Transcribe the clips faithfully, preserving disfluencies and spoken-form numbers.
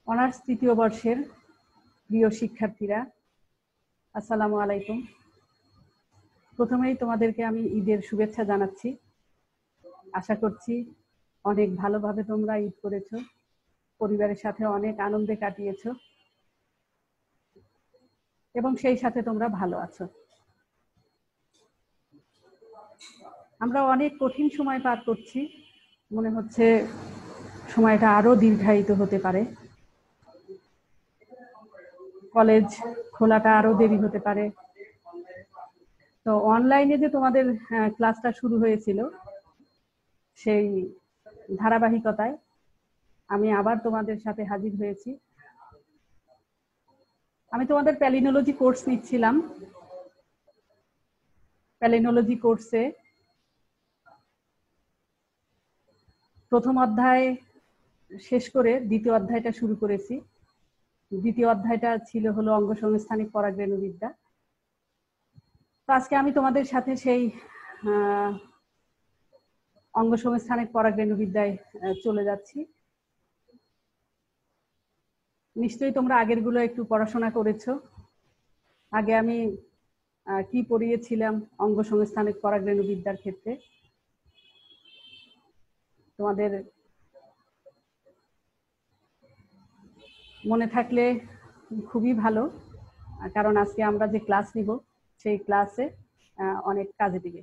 Honours তৃতীয় বর্ষের প্রিয় শিক্ষার্থীরা, আসসালামু আলাইকুম। প্রথমেই তোমাদেরকে আমি ঈদের শুভেচ্ছা জানাচ্ছি। আশা করছি অনেক ভালোভাবে তোমরা ঈদ করেছো, পরিবারের সাথে অনেক আনন্দে কাটিয়েছো এবং সেই সাথে তোমরা ভালো আছো। আমরা অনেক কঠিন সময় পার করছি, মনে হচ্ছে সময়টা আরো দীর্ঘায়িত হতে পারে, কলেজ খোলাটা আরো দেরি হতে পারে। তো অনলাইনে যে তোমাদের ক্লাসটা শুরু হয়েছিল, সেই ধারাবাহিকতায় আমি আবার তোমাদের সাথে হাজির হয়েছি। আমি তোমাদের প্যালিনোলজি কোর্স নিচ্ছিলাম। প্যালিনোলজি কোর্সে প্রথম অধ্যায় শেষ করে দ্বিতীয় অধ্যায়টা শুরু করেছি। দ্বিতীয় অধ্যায়টা ছিল হলো অঙ্গসংস্থানিক পরাগরেণুবিদ্যা। তো আজকে আমি তোমাদের সাথে সেই অঙ্গসংস্থানিক পরাগরেণুবিদ্যায় চলে যাচ্ছি। নিশ্চয়ই তোমরা আগের গুলো একটু পড়াশোনা করেছো। আগে আমি কি পড়িয়েছিলাম অঙ্গসংস্থানিক পরাগরেণুবিদ্যার ক্ষেত্রে, তোমাদের মনে থাকলে খুবই ভালো, কারণ আজকে আমরা যে ক্লাস নিব সেই ক্লাসে অনেক কাজে দিবে।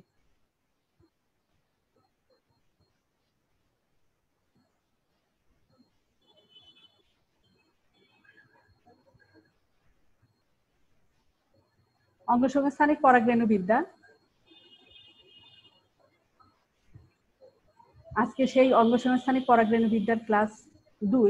অঙ্গসংস্থানিক পরাগরেণুবিদ্যা, আজকে সেই অঙ্গসংস্থানিক পরাগরেণুবিদ্যার ক্লাস দুই।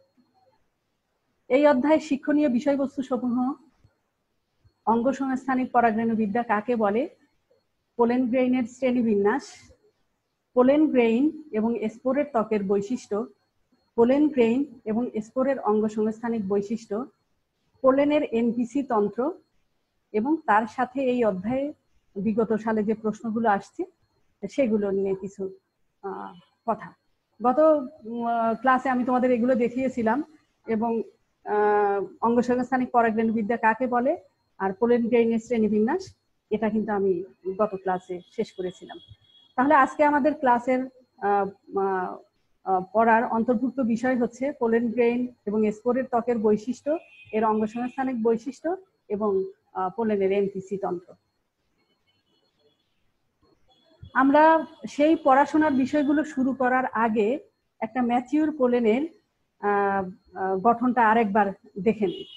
এই অধ্যায়ে শিক্ষণীয় বিষয়বস্তু সমূহ: অঙ্গসংস্থানিক পরাগরেণুবিদ্যা কাকে বলে, পোলেন গ্রেইনের শ্রেণীবিন্যাস, পোলেন গ্রেইন এবং স্পোরের ত্বকের বৈশিষ্ট্য, পোলেন গ্রেইন এবং স্পোরের অঙ্গসংস্থানিক বৈশিষ্ট্য, পোলেনের এনপিসি তন্ত্র এবং তার সাথে এই অধ্যায়ে বিগত সালে যে প্রশ্নগুলো আসছে সেগুলো নিয়ে কিছু কথা। গত ক্লাসে আমি তোমাদের এগুলো দেখিয়েছিলাম এবং অঙ্গসংস্থানিক পরাগরেণুবিদ্যা কাকে বলে আর পোলেন গ্রেইনের শ্রেণীবিন্যাস, এটা কিন্তু আমি গত ক্লাসে শেষ করেছিলাম। তাহলে আজকে আমাদের ক্লাসের পড়ার অন্তর্ভুক্ত বিষয় হচ্ছে পোলেন গ্রেইন এবং স্পোরের ত্বকের বৈশিষ্ট্য, এর অঙ্গসংস্থানিক বৈশিষ্ট্য এবং পোলেনের এনপিসি তন্ত্র। আমরা সেই পড়াশোনার বিষয়গুলো শুরু করার আগে একটা ম্যাচিউর পোলেনের গঠনটা আরেকবার দেখে নিই।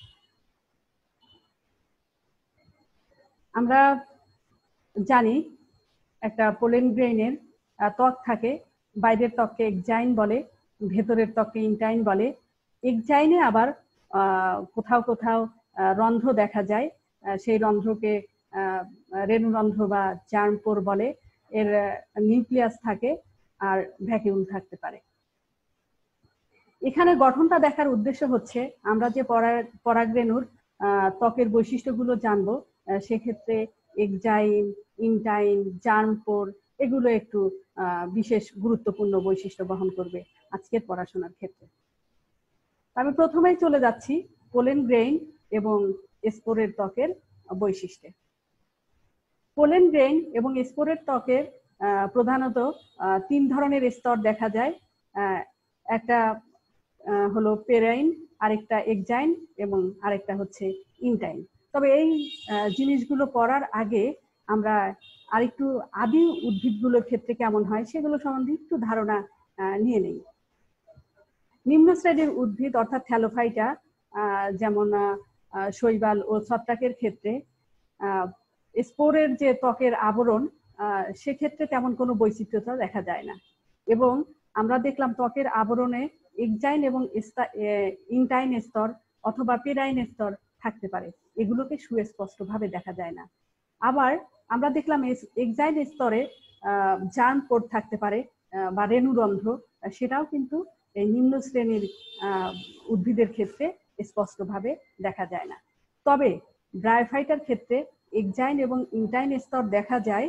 আমরা জানি একটা পোলেন গ্রেইনের ত্বক থাকে, বাইরের ত্বককে এক্সাইন বলে, ভেতরের ত্বককে ইনটাইন বলে। এক্সাইনে আবার কোথাও কোথাও রন্ধ্র দেখা যায়, সেই রন্ধ্রকে রেণুরন্ধ্র বা জার্মপোর বলে। এর নিউক্লিয়াস থাকে আর ভ্যাকিউল থাকতে পারে। এখানে গঠনটা দেখার উদ্দেশ্য হচ্ছে আমরা যে পরাগরেণুর ত্বকের বৈশিষ্ট্যগুলো জানবো, সেক্ষেত্রে এক্সাইন, ইনটাইন, জার্মপোর এগুলো একটু বিশেষ গুরুত্বপূর্ণ বৈশিষ্ট্য বহন করবে আজকের পড়াশোনার ক্ষেত্রে। আমি প্রথমেই চলে যাচ্ছি পোলেন গ্রেইন এবং স্পোরের ত্বকের বৈশিষ্ট্যে। পোলেন গ্রেইন এবং স্পোরের ত্বকের প্রধানত তিন ধরনের স্তর দেখা যায়। একটা হলো পেরাইন, আরেকটা এক্সাইন এবং আরেকটা হচ্ছে ইনটাইন। তবে এই জিনিসগুলো পড়ার আগে আমরা আরেকটু আদি উদ্ভিদগুলোর ক্ষেত্রে কেমন হয় সেগুলো সম্বন্ধে একটু ধারণা নিয়ে নেই। নিম্ন শ্রেণীর উদ্ভিদ অর্থাৎ থ্যালোফাইটা, যেমন শৈবাল ও ছত্রাকের ক্ষেত্রে স্পোরের যে ত্বকের আবরণ, সেক্ষেত্রে তেমন কোনো বৈচিত্র্যতা দেখা যায় না। এবং আমরা দেখলাম ত্বকের আবরণে এক্সাইন এবং ইনটাইন স্তর অথবা পেরাইন স্তর থাকতে পারে, এগুলোকে সুস্পষ্টভাবে দেখা যায় না। আবার আমরা দেখলাম এক্সাইন স্তরে জার্মপোর থাকতে পারে বা রেণুরন্ধ্র, সেটাও কিন্তু এই নিম্ন শ্রেণীর উদ্ভিদের ক্ষেত্রে স্পষ্টভাবে দেখা যায় না। তবে ব্রায়োফাইটার ক্ষেত্রে এক্সাইন এবং ইনটাইন স্তর দেখা যায়,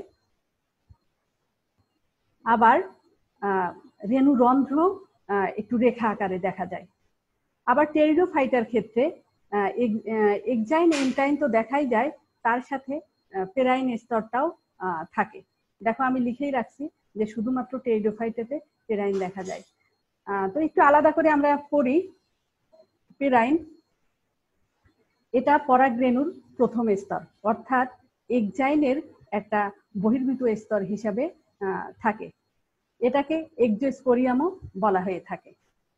আবার রেণুরন্ধ্র একটু রেখা আকারে দেখা যায়। আবার টেরিডোফাইটার ক্ষেত্রে এক্সাইন এন্টাইন তো দেখাই যায়, তার সাথে পেরাইন স্তরটাও থাকে। দেখো আমি লিখেই রাখছি যে শুধুমাত্র টেরিডোফাইটাতে পেরাইন দেখা যায়। তো একটু আলাদা করে আমরা পড়ি। পেরাইন এটা পরাগরেণুর প্রথম স্তর, অর্থাৎ এক্সাইনের একটা বহির্ভূত স্তর হিসাবে থাকে। এটাকে এক্সোস্পোরিয়ামও বলা হয়ে থাকে।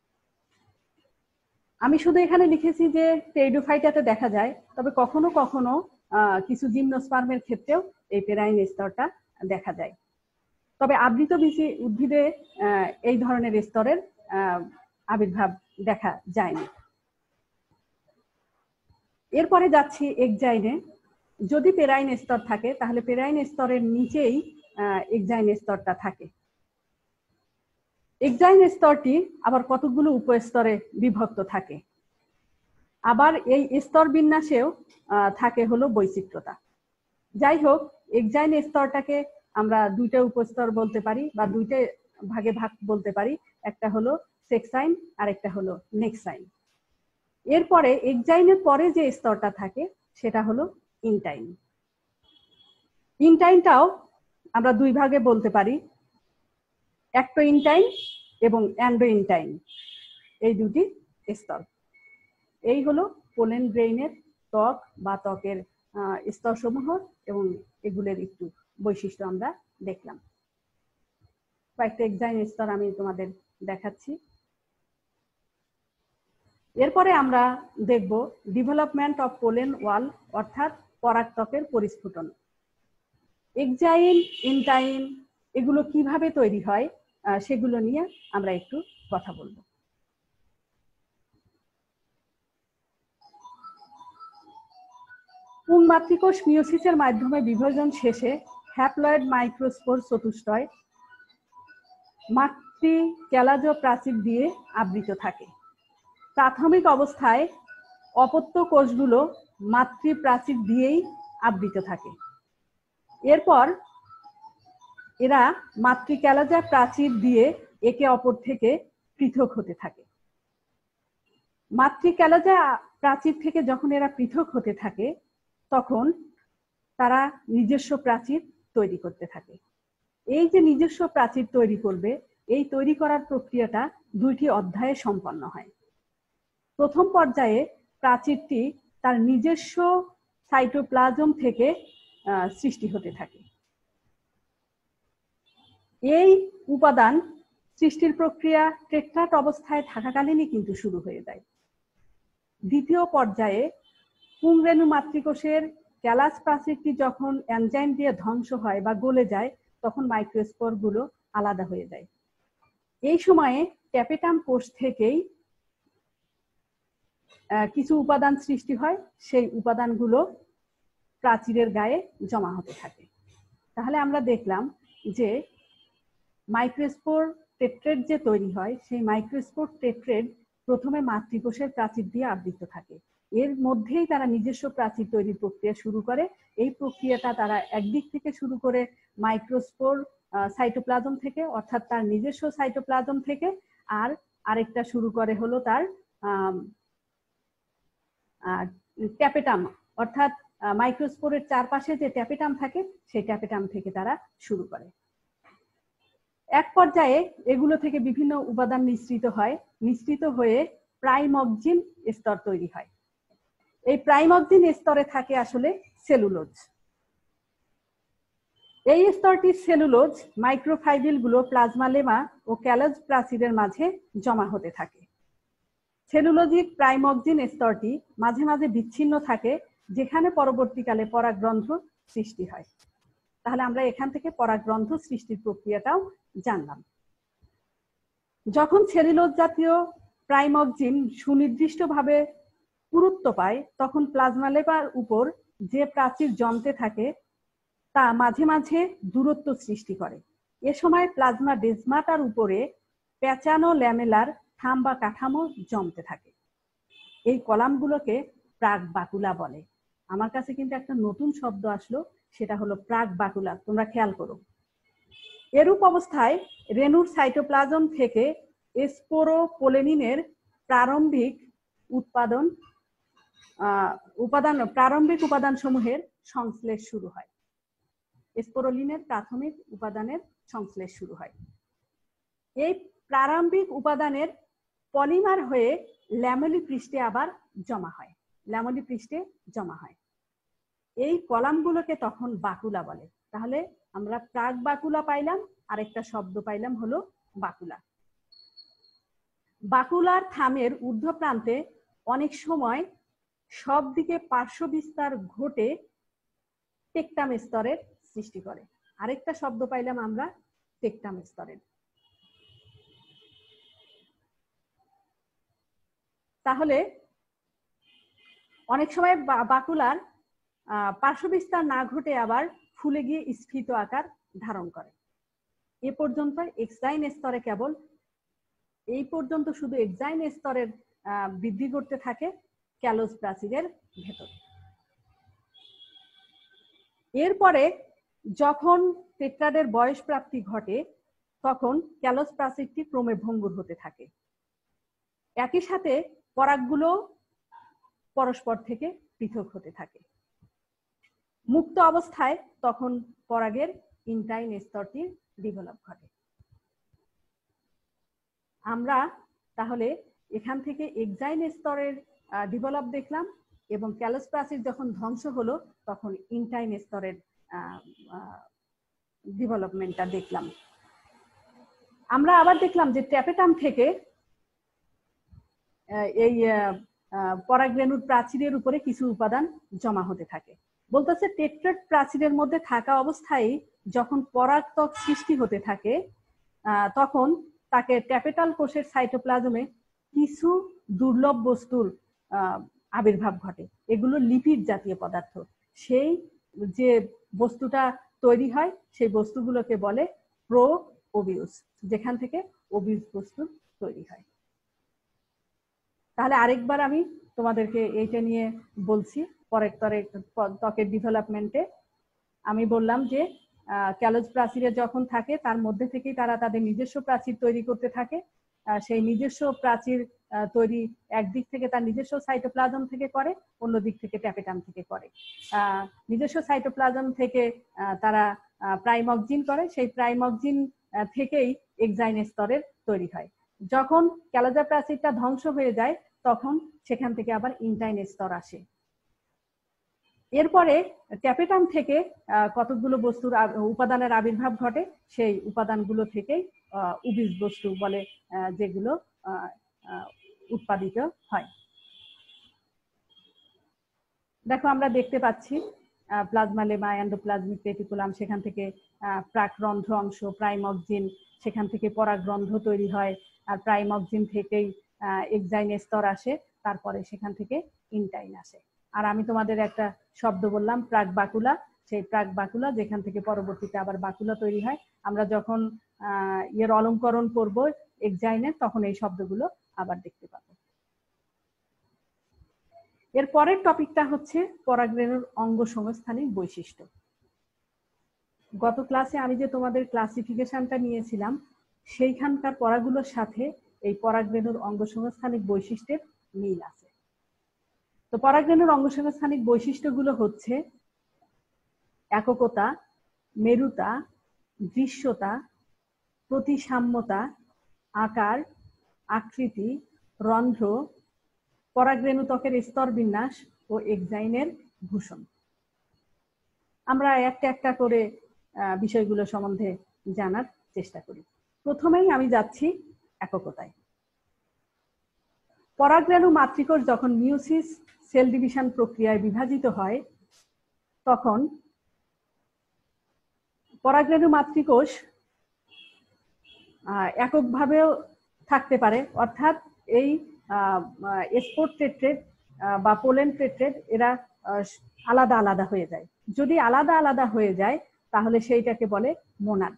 আমি শুধু এখানে লিখেছি যে টেরিডোফাইটাতে দেখা যায়, তবে কখনো কখনো কিছু জিমনোস্পার্মের ক্ষেত্রেও এই পেরাইন স্তরটা দেখা যায়। তবে আবৃত বীজী উদ্ভিদে এই ধরনের স্তরের আবির্ভাব দেখা যায়নি। এরপরে যাচ্ছি এক্সাইনে। যদি পেরাইন স্তর থাকে তাহলে পেরাইন স্তরের নিচেই এক্সাইন স্তরটা থাকে। এক্সাইন স্তরটি আবার কতগুলো উপস্তরে বিভক্ত থাকে। আবার এই স্তর বিন্যাসেও থাকে হলো বৈচিত্র্যতা। যাই হোক, এক্সাইন স্তরটাকে আমরা দুইটা উপস্তর বলতে পারি বা দুইটা ভাগে ভাগ বলতে পারি। একটা হলো সেক্সাইন আর একটা হলো নেক্সাইন। এরপরে এক্সাইনের পরে যে স্তরটা থাকে সেটা হলো ইনটাইন। ইনটাইনটাও আমরা দুই ভাগে বলতে পারি, অ্যাক্টো ইনটাইন এবং অ্যান্ডো ইনটাইন, এই দুটি স্তর। এই হলো পোলেন গ্রেইনের ত্বক বা ত্বকের স্তরসমূহ এবং এগুলোর একটু বৈশিষ্ট্য আমরা দেখলাম। কয়েকটা এক্সাইন স্তর আমি তোমাদের দেখাচ্ছি। এরপরে আমরা দেখব ডেভেলপমেন্ট অফ পোলেন ওয়াল, অর্থাৎ পরাগত্বকের পরিস্ফুটন। এক্সাইন, ইনটাইন এগুলো কিভাবে তৈরি হয় সেগুলো নিয়ে আমরা একটু কথা বলবো। পুং মাতৃকোষ মিওসিসের মাধ্যমে বিভাজন শেষে হ্যাপ্লয়েড মাইক্রোস্পোর চতুষ্টয় মাতৃ ক্যালাজ প্রাচীর দিয়ে আবৃত থাকে। প্রাথমিক অবস্থায় অপত্য কোষগুলো মাতৃ প্রাচীর দিয়েই আবৃত থাকে। এরপর এরা মাতৃ ক্যালাজা প্রাচীর দিয়ে একে অপর থেকে পৃথক হতে থাকে। মাতৃ ক্যালাজা প্রাচীর থেকে যখন এরা পৃথক হতে থাকে তখন তারা নিজস্ব প্রাচীর তৈরি করতে থাকে। এই যে নিজস্ব প্রাচীর তৈরি করবে, এই তৈরি করার প্রক্রিয়াটা দুইটি অধ্যায়ে সম্পন্ন হয়। প্রথম পর্যায়ে প্রাচীরটি তার নিজস্ব সাইটোপ্লাজম থেকে সৃষ্টি হতে থাকে। এই উপাদান সৃষ্টির প্রক্রিয়া টেট্রাট অবস্থায় থাকাকালীনই কিন্তু শুরু হয়ে যায়। দ্বিতীয় পর্যায়ে পুংরেণু মাতৃকোষের ক্যালাস প্রাচীরটি যখন এনজাইম দিয়ে ধ্বংস হয় বা গলে যায় তখন মাইক্রোস্পোর গুলো আলাদা হয়ে যায়। এই সময়ে ট্যাপেটাম কোষ থেকেই কিছু উপাদান সৃষ্টি হয়, সেই উপাদানগুলো প্রাচীরের গায়ে জমা হতে থাকে। তাহলে আমরা দেখলাম যে মাইক্রোস্পোর টেট্রেড যে তৈরি হয়, সেই মাইক্রোস্পোর টেট্রেড প্রথমে মাতৃকোষের প্রাচীর দিয়ে আবৃত থাকে। এর মধ্যেই তারা নিজস্ব প্রাচীর তৈরির প্রক্রিয়া শুরু করে। এই প্রক্রিয়াটা তারা একদিক থেকে শুরু করে মাইক্রোস্পোর সাইটোপ্লাজম থেকে, অর্থাৎ তার নিজস্ব সাইটোপ্লাজম থেকে, আর আরেকটা শুরু করে হলো তার ট্যাপেটাম, অর্থাৎ মাইক্রোস্পোরের চারপাশে যে ট্যাপেটাম থাকে সেই ট্যাপেটাম থেকে তারা শুরু করে। এক পর্যায়ে এগুলো থেকে বিভিন্ন উপাদান নিঃসৃত হয়, নিঃসৃত হয়ে প্রাইমক্সিন স্তর তৈরি হয়। এই প্রাইমক্সিন স্তরে থাকে আসলে সেলুলোজ। এই স্তরটির সেলুলোজ মাইক্রোফাইবিল গুলো প্লাজমা লেমা ও ক্যালাজ প্রাচীরের মাঝে জমা হতে থাকে। সেলুলোজিক প্রাইমক্সিন স্তরটি মাঝে মাঝে বিচ্ছিন্ন থাকে, যেখানে পরবর্তীকালে পরাগগ্রন্থ সৃষ্টি হয়। তাহলে আমরা এখান থেকে পরাগগ্রন্থ সৃষ্টির প্রক্রিয়াটাও জানলাম। যখন সেলুলোজ জাতীয় প্রাইমক্সিন সুনির্দিষ্টভাবে পুরুত্ব পায় তখন প্লাজমা লেমার উপর যে প্রাচীর জমতে থাকে তা মাঝে মাঝে দূরত্ব সৃষ্টি করে। এ সময় প্লাজমা ডেজমাটার উপরে প্যাঁচানো ল্যামেলার থাম বা কাঠামো জমতে থাকে। এই কলামগুলোকে প্রাক বাকুলা বলে। আমার কাছে কিন্তু একটা নতুন শব্দ আসলো, সেটা হলো প্রাক বাকুলা, তোমরা খেয়াল করো। এরূপ অবস্থায় রেণুর সাইটোপ্লাজম থেকে স্পোরোপোলেনিনের প্রারম্ভিক উৎপাদন উপাদান প্রারম্ভিক উপাদান সমূহের সংশ্লেষ শুরু হয়। স্পোরোলিনের প্রাথমিক উপাদানের সংশ্লেষ শুরু হয়। এই প্রারম্ভিক উপাদানের পলিমার হয়ে ল্যামেলি পৃষ্ঠে আবার জমা হয় ল্যামেলি পৃষ্ঠে জমা হয় এই কলামগুলোকে তখন বাকুলা বলে। তাহলে আমরা প্রাক বাকুলা পাইলাম, আরেকটা শব্দ পাইলাম হলো বাকুলা। বাকুলার থামের ঊর্ধ্ব প্রান্তে অনেক সময় সব দিকে পার্শ্ব বিস্তার ঘটে টেকটাম স্তরের সৃষ্টি করে। আরেকটা শব্দ পাইলাম আমরা টেকটাম স্তরের। তাহলে অনেক সময় বাকুলার পার্শ্ব বিস্তার না ঘটে আবার ফুলে গিয়ে স্ফীত আকার ধারণ করে। এ পর্যন্ত এক্সাইন স্তরে কেবল এই পর্যন্ত শুধু এক্সাইন স্তরের বৃদ্ধি করতে থাকে ক্যালোজ প্রাচীরের ভেতর। এরপরে যখন টেট্রাডের বয়স প্রাপ্তি ঘটে তখন ক্যালোজ প্রাচীরটি ক্রমে ভঙ্গুর হতে থাকে। একই সাথে পরাগগুলো পরস্পর থেকে পৃথক হতে থাকে। মুক্ত অবস্থায় তখন পরাগের ইনটাইন স্তরটির ডেভেলপ ঘটে। আমরা তাহলে এখান থেকে এক্সাইন স্তরের ডেভেলপ দেখলাম এবং ক্যালোজ প্রাচীর যখন ধ্বংস হলো তখন ইনটাইন স্তরের ডেভেলপমেন্টটা দেখলাম। আমরা আবার দেখলাম যে ট্যাপেটাম থেকে এই পরাগরেণুর প্রাচীরের উপরে কিছু উপাদান জমা হতে থাকে। বলতেছে টেট্রাড প্রাচীরের মধ্যে থাকা অবস্থায় যখন পরাগত্বক সৃষ্টি হতে থাকে তখন তাকে ট্যাপেটাল কোষের সাইটোপ্লাজমে কিছু দুর্লভ বস্তুর আবির্ভাব ঘটে। এগুলো লিপিড জাতীয় পদার্থ। সেই যে বস্তুটা তৈরি হয় সেই বস্তুগুলোকে বলে প্রো ওবিউস, যেখান থেকে ওবিউস বস্তু তৈরি হয়। তাহলে আরেকবার আমি তোমাদেরকে এইটা নিয়ে বলছি। পরের তরের ত্বকের ডেভেলপমেন্টে আমি বললাম যে ক্যালোজ প্রাচীরে যখন থাকে তার মধ্যে থেকেই তারা তাদের নিজস্ব প্রাচীর তৈরি করতে থাকে। সেই নিজস্ব প্রাচীর তৈরি একদিক থেকে তার নিজস্ব সাইটোপ্লাজম থেকে করে, অন্য দিক থেকে ট্যাপেটাম থেকে করে। নিজস্ব সাইটোপ্লাজম থেকে তারা প্রাইমকজিন করে, সেই প্রাইমকজিন থেকেই এক্সাইন স্তরের তৈরি হয়। যখন ক্যালোজা প্রাচীরটা ধ্বংস হয়ে যায় তখন সেখান থেকে আবার ইনটাইন স্তর আসে। এরপরে ট্যাপেটাম থেকে কতগুলো বস্তুর উপাদানের আবির্ভাব ঘটে, সেই উপাদানগুলো থেকেই উবিজ বস্তু বলে যেগুলো উৎপাদিত হয়। দেখো আমরা দেখতে পাচ্ছি প্লাজমা লেমা, এন্ডোপ্লাজমিক রেটিকুলাম, সেখান থেকে প্রাকরন্ধ্র অংশ প্রাইমকজিন, সেখান থেকে পরাগরন্ধ্র তৈরি হয়, আর প্রাইমকজিন থেকেই এক্সাইন স্তর আসে, তারপরে সেখান থেকে ইনটাইন আসে। আর আমি তোমাদের একটা শব্দ বললাম প্রাক বাকুলা, সেই প্রাক বাকুলা যেখান থেকে পরবর্তীতে আবার বাকুলা তৈরি হয়। আমরা যখন আহ এর অলঙ্করণ করব এক্সাইনের তখন এই শব্দগুলো আবার দেখতে পাবো। এর পরের টপিকটা হচ্ছে পরাগরেণুর অঙ্গ সংস্থানিক বৈশিষ্ট্য। গত ক্লাসে আমি যে তোমাদের ক্লাসিফিকেশনটা নিয়েছিলাম সেইখানকার পরাগুলোর সাথে এই পরাগরেণুর অঙ্গ সংস্থানিক বৈশিষ্ট্যের মিল আছে। তো পরাগরেণুর অঙ্গ সংস্থানিক বৈশিষ্ট্যগুলো হচ্ছে এককতা, মেরুতা, দৃশ্যতা, প্রতিসাম্যতা, আকার, আকৃতি, রন্ধ্র, পরাগরেণু ত্বকের স্তর বিন্যাস ও এক্সাইনের ভূষণ। আমরা একটা একটা করে বিষয়গুলো সম্বন্ধে জানার চেষ্টা করি। প্রথমেই আমি যাচ্ছি এককতায়। পরাগরেণু মাতৃকোষ যখন মিওসিস সেল ডিভিশন প্রক্রিয়ায় বিভাজিত হয় তখন পরাগরেণু মাতৃকোষ এককভাবেও থাকতে পারে, অর্থাৎ এই স্পোর টেট্রেড বা পোলেন টেট্রেড এরা আলাদা আলাদা হয়ে যায়। যদি আলাদা আলাদা হয়ে যায় তাহলে সেইটাকে বলে মোনাড।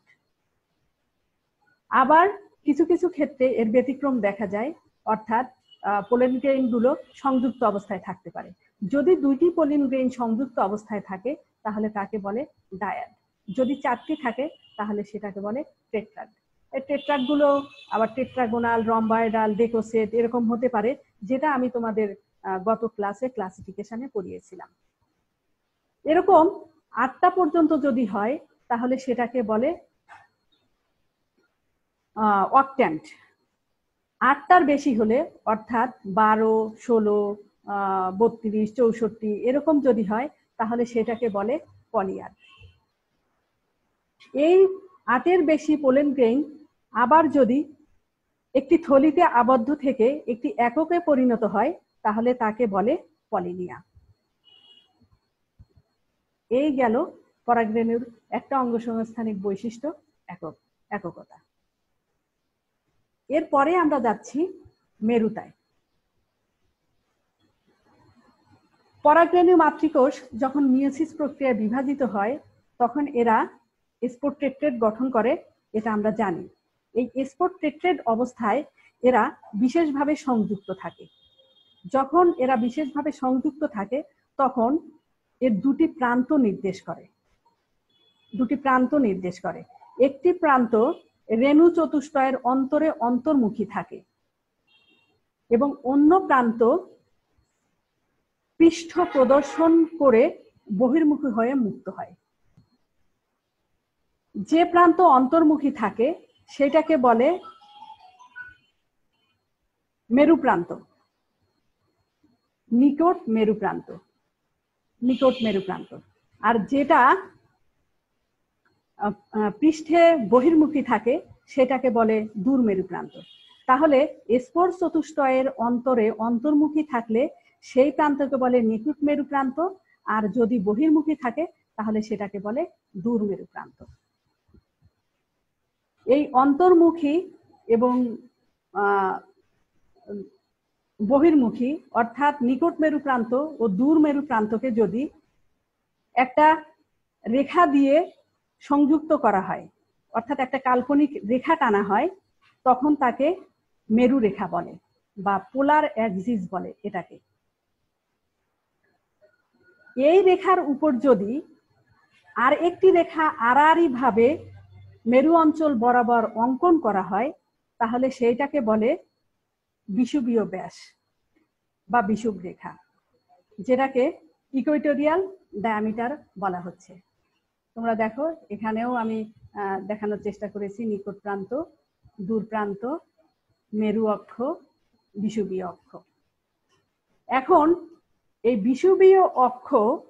আবার কিছু কিছু ক্ষেত্রে এর ব্যতিক্রম দেখা যায়, অর্থাৎ পোলেন গ্রেইন গুলো সংযুক্ত অবস্থায় থাকতে পারে। যদি দুইটি পোলেন গ্রেইন সংযুক্ত অবস্থায় থাকে তাহলে তাকে বলে ডায়াড। যদি চারটি থাকে তাহলে সেটাকে বলে টেট্রাড। এই টেট্রাড গুলো আবার টেট্রাগোনাল, রম্বয়েডাল, ডেকোসেট এরকম হতে পারে, যেটা আমি তোমাদের গত ক্লাসে ক্লাসিফিকেশনে পড়িয়েছিলাম। এরকম আটটা পর্যন্ত যদি হয় তাহলে সেটাকে বলে অক্ট্যান্ট। আটটার বেশি হলে অর্থাৎ বারো, ষোলো, বত্রিশ, চৌষট্টি এরকম যদি হয় তাহলে সেটাকে বলে পলিয়ার। এই আটের বেশি পোলেন গ্রেইন আবার যদি একটি থলিতে আবদ্ধ থেকে একটি এককে পরিণত হয় তাহলে তাকে বলে পলিনিয়া। এই গেল পরাগরেণুর একটা অঙ্গসংস্থানিক বৈশিষ্ট্য, একক এককতা। এরপরে আমরা যাচ্ছি মেরুতায়। পরাগরেণু মাতৃকোষ যখন মিয়োসিস প্রক্রিয়ায় বিভাজিত হয় তখন এরা স্পোর টেট্রেড গঠন করে, এটা আমরা জানি। এই স্পোর টেট্রেড অবস্থায় এরা বিশেষভাবে সংযুক্ত থাকে। যখন এরা বিশেষভাবে সংযুক্ত থাকে তখন এর দুটি প্রান্ত নির্দেশ করে দুটি প্রান্ত নির্দেশ করে একটি প্রান্ত রেণু চতুষ্টয়ের অন্তরে অন্তর্মুখী থাকে এবং অন্য প্রান্ত পৃষ্ঠ প্রদর্শন করে বহির্মুখী হয়ে মুক্ত হয়। যে প্রান্ত অন্তর্মুখী থাকে সেটাকে বলে মেরু প্রান্ত, নিকট মেরু প্রান্ত, নিকট মেরু প্রান্ত। আর যেটা পৃষ্ঠে বহির্মুখী থাকে সেটাকে বলে দূর মেরু প্রান্ত। তাহলে স্পোর চতুষ্টয়ের অন্তরে অন্তর্মুখী থাকলে সেই প্রান্তকে বলে নিকট মেরু প্রান্ত, আর যদি বহির্মুখী থাকে তাহলে সেটাকে বলে দূর মেরু প্রান্ত। এই অন্তর্মুখী এবং বহির্মুখী অর্থাৎ নিকট মেরু প্রান্ত ও দূর মেরু প্রান্তকে যদি একটা রেখা দিয়ে সংযুক্ত করা হয়, অর্থাৎ একটা কাল্পনিক রেখা টানা হয়, তখন তাকে মেরু রেখা বলে বা পোলার অ্যাক্সিস বলে এটাকে। এই রেখার উপর যদি আর একটি রেখা আড়াআড়ি ভাবে মেরু অঞ্চল বরাবর অঙ্কন করা হয় তাহলে সেইটাকে বলে বিষুবীয় ব্যাস বা বিষুব রেখা, যেটাকে ইকুয়েটোরিয়াল ডায়ামিটার বলা হচ্ছে। তোমরা দেখো এখানেও আমি দেখানোর চেষ্টা করেছি নিকট প্রান্ত, দূর প্রান্ত, মেরু অক্ষ, বিষুবীয় অক্ষ। এখন এই বিষুবীয় অক্ষ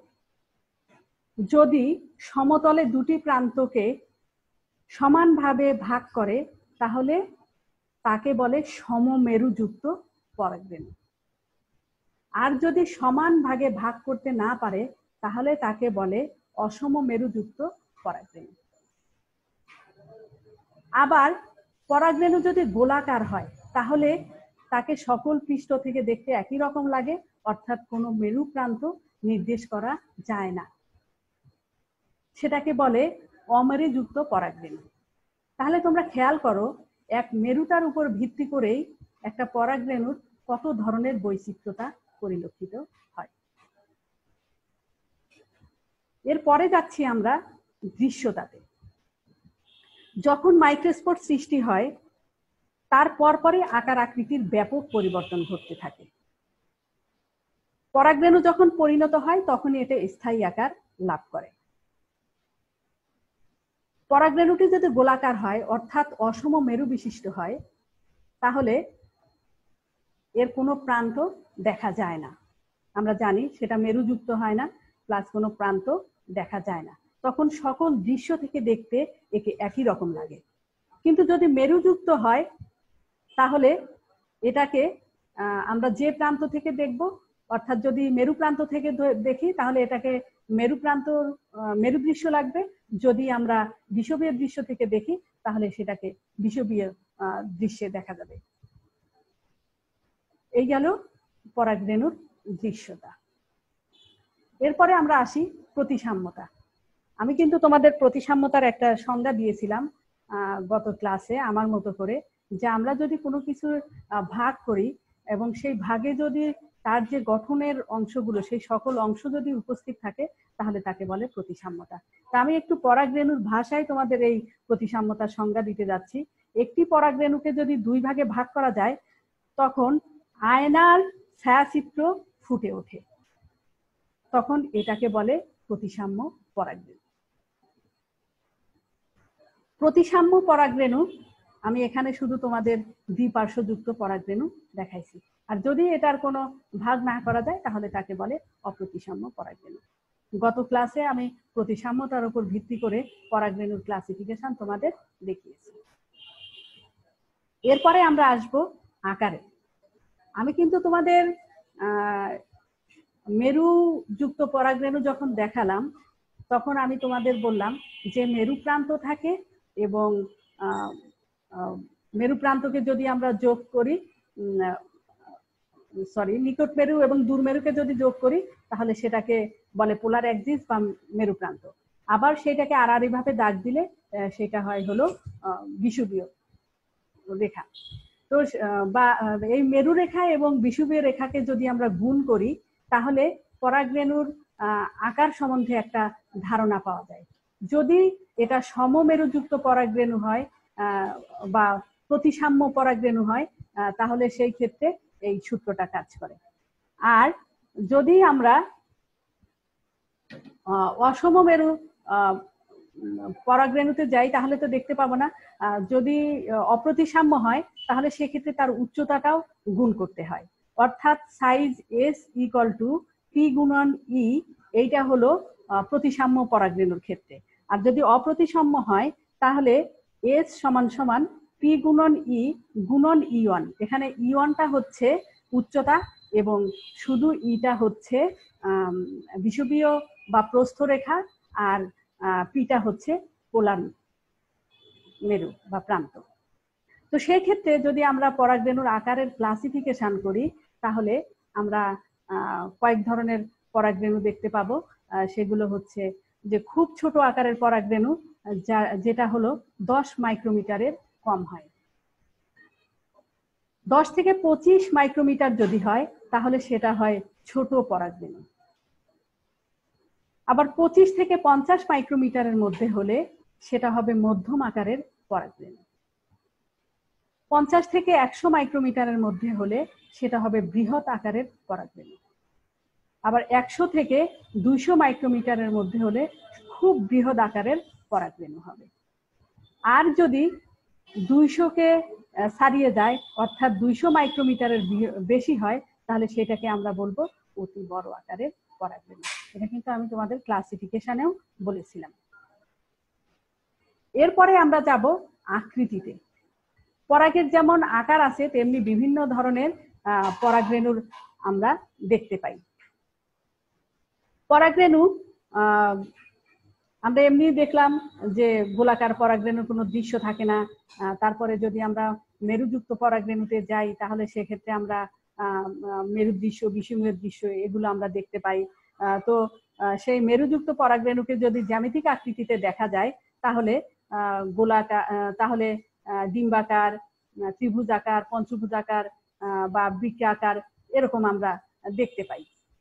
যদি সমতলে দুটি প্রান্তকে সমানভাবে ভাগ করে তাহলে তাকে বলে সমমেরুযুক্ত পরাগরেণু। আর যদি সমান ভাগে ভাগ করতে না পারে তাহলে তাকে বলে অসমমেরুযুক্ত পরাগরেণু। আবার পরাগরেণু যদি গোলাকার হয় তাহলে তাকে সকল পৃষ্ঠ থেকে দেখতে একই রকম লাগে, অর্থাৎ কোনো মেরু প্রান্ত নির্দেশ করা যায় না, সেটাকে বলে অমেরুযুক্ত পরাগরেণু। তাহলে তোমরা খেয়াল করো এক মেরুতার উপর ভিত্তি করেই একটা পরাগরেণুর কত ধরনের বৈচিত্র্যতা পরিলক্ষিত হয়। এরপরে যাচ্ছি আমরা দৃশ্যতাতে। যখন মাইক্রোস্পোর সৃষ্টি হয় তার পরপরই আকার আকৃতির ব্যাপক পরিবর্তন ঘটতে থাকে। পরাগরেণু যখন পরিণত হয় তখনই এটা স্থায়ী আকার লাভ করে। পরাগরেণুটি যদি গোলাকার হয় অর্থাৎ অসম মেরু বিশিষ্ট হয় তাহলে এর কোনো প্রান্ত দেখা যায় না। আমরা জানি সেটা মেরুযুক্ত হয় না, প্লাস কোনো প্রান্ত দেখা যায় না, তখন সকল দৃশ্য থেকে দেখতে একে একই রকম লাগে। কিন্তু যদি মেরুযুক্ত হয় তাহলে এটাকে আমরা যে প্রান্ত থেকে দেখব, অর্থাৎ যদি মেরু প্রান্ত থেকে দেখি তাহলে এটাকে মেরু প্রান্ত মেরু দৃশ্য লাগবে, যদি আমরা বিষুবীয় দৃশ্য থেকে দেখি তাহলে সেটাকে বিষুবীয় দৃশ্যে দেখা যাবে। এই গেল পরাগরেণুর দৃশ্যতা। এরপরে আমরা আসি প্রতিসাম্যতা। আমি কিন্তু তোমাদের প্রতিসাম্যতার একটা সংজ্ঞা দিয়েছিলাম গত ক্লাসে আমার মতো করে, যে আমরা যদি কোনো কিছু ভাগ করি এবং সেই ভাগে যদি তার যে গঠনের অংশগুলো সেই সকল অংশ যদি উপস্থিত থাকে তাহলে তাকে বলে প্রতিসাম্যতা। তা আমি একটু পরাগরেণুর ভাষায় তোমাদের এই প্রতিসাম্যতার সংজ্ঞা দিতে যাচ্ছি। একটি পরাগরেণুকে যদি দুই ভাগে ভাগ করা যায় তখন আয়নার ছায়াচিত্র ফুটে ওঠে, তখন এটাকে বলে প্রতিসাম্য পরাগরেণু। প্রতিসাম্য পরাগরেণু আমি এখানে শুধু তোমাদের দ্বিপার্শ্বযুক্ত পরাগরেণু দেখাইছি, আর যদি এটার কোনো ভাগ না করা যায় তাহলে তাকে বলে অপ্রতিসাম্য পরাগরেণু। গত ক্লাসে আমি প্রতিসাম্যতার উপর ভিত্তি করে পরাগরেণুর ক্লাসিফিকেশন তোমাদের দেখিয়েছি। এরপরে আমরা আসব আকারে। আমি কিন্তু তোমাদের আহ মেরুযুক্ত পরাগরেণু যখন দেখালাম তখন আমি তোমাদের বললাম যে মেরু প্রান্ত থাকে এবং মেরু প্রান্তকে যদি আমরা যোগ করি, সরি নিকট মেরু এবং দূর মেরুকে যদি যোগ করি তাহলে সেটাকে বলে পোলার অ্যাক্সিস বা মেরু প্রান্ত। আবার সেটাকে আড়াআড়ি ভাবে দাগ দিলে সেটা হয় হলো বিষুবীয় রেখা। তো বা এই মেরু রেখা এবং বিষুবীয় রেখাকে যদি আমরা গুণ করি তাহলে পরাগরেণুর আকার সম্বন্ধে একটা ধারণা পাওয়া যায়। যদি এটা সমমেরুযুক্ত পরাগরেণু হয় বা প্রতিসাম্য পরাগরেণু হয় তাহলে সেই ক্ষেত্রে এই সূত্রটা কাজ করে। আর যদি আমরা অসমমেরু পরাগরেণুতে যাই তাহলে তো দেখতে পাবো না। যদি অপ্রতিসাম্য হয় তাহলে সেক্ষেত্রে তার উচ্চতাটাও গুণ করতে হয়, অর্থাৎ size S equal to P গুণন ই, এইটা হলো প্রতিসাম্য পরাগরেণুর ক্ষেত্রে। আর যদি অপ্রতিসাম্য হয় তাহলে এস সমান সমান পি গুণন ই গুণন ই ওয়ান। এখানে ই ওয়ানটা হচ্ছে উচ্চতা এবং শুধু ইটা হচ্ছে বিষুবীয় বা প্রস্থরেখা, আর পিটা হচ্ছে পোলার মেরু বা প্রান্ত। তো সেই ক্ষেত্রে যদি আমরা পরাগরেণুর আকারের ক্লাসিফিকেশন করি তাহলে আমরা কয়েক ধরনের পরাগরেণু দেখতে পাবো। সেগুলো হচ্ছে যে খুব ছোট আকারের পরাগরেণু যা যেটা হলো দশ মাইক্রোমিটারের কম হয়। দশ থেকে পঁচিশ মাইক্রোমিটার যদি হয় তাহলে সেটা হয় ছোট পরাগরেণু। আবার পঁচিশ থেকে পঞ্চাশ মাইক্রোমিটারের মধ্যে হলে সেটা হবে মধ্যম আকারের পরাগরেণু। পঞ্চাশ থেকে একশো মাইক্রোমিটারের মধ্যে হলে সেটা হবে বৃহৎ আকারের পরাগরেণু। আবার একশো থেকে দুইশো মাইক্রোমিটারের মধ্যে হলে খুব বৃহৎ আকারের পরাগরেণু হবে। আর যদি দুইশোকে ছাড়িয়ে যায় অর্থাৎ দুইশো মাইক্রোমিটারের বেশি হয় তাহলে সেটাকে আমরা বলবো অতি বড় আকারের পরাগরেণু। এটা কিন্তু আমি তোমাদের ক্লাসিফিকেশনেও বলেছিলাম। এরপরে আমরা যাব আকৃতিতে। পরাগের যেমন আকার আছে তেমনি বিভিন্ন ধরনের পরাগরেণুর আমরা দেখতে পাই। পরাগরেণু আমরা এমনি দেখলাম যে গোলাকার পরাগরেণুর কোনো দৃশ্য থাকে না। তারপরে যদি আমরা মেরুযুক্ত পরাগরেণুতে যাই তাহলে সেক্ষেত্রে আমরা মেরু দৃশ্য, বিষুবীয় দৃশ্য এগুলো আমরা দেখতে পাই। তো সেই মেরুযুক্ত পরাগরেণুকে যদি জ্যামিতিক আকৃতিতে দেখা যায় তাহলে গোলাকার, তাহলে ডিম্বাকার, ত্রিভুজাকার, পঞ্চভুজাকার বা বৃত্তাকার এরকম আমরা দেখতে পাই।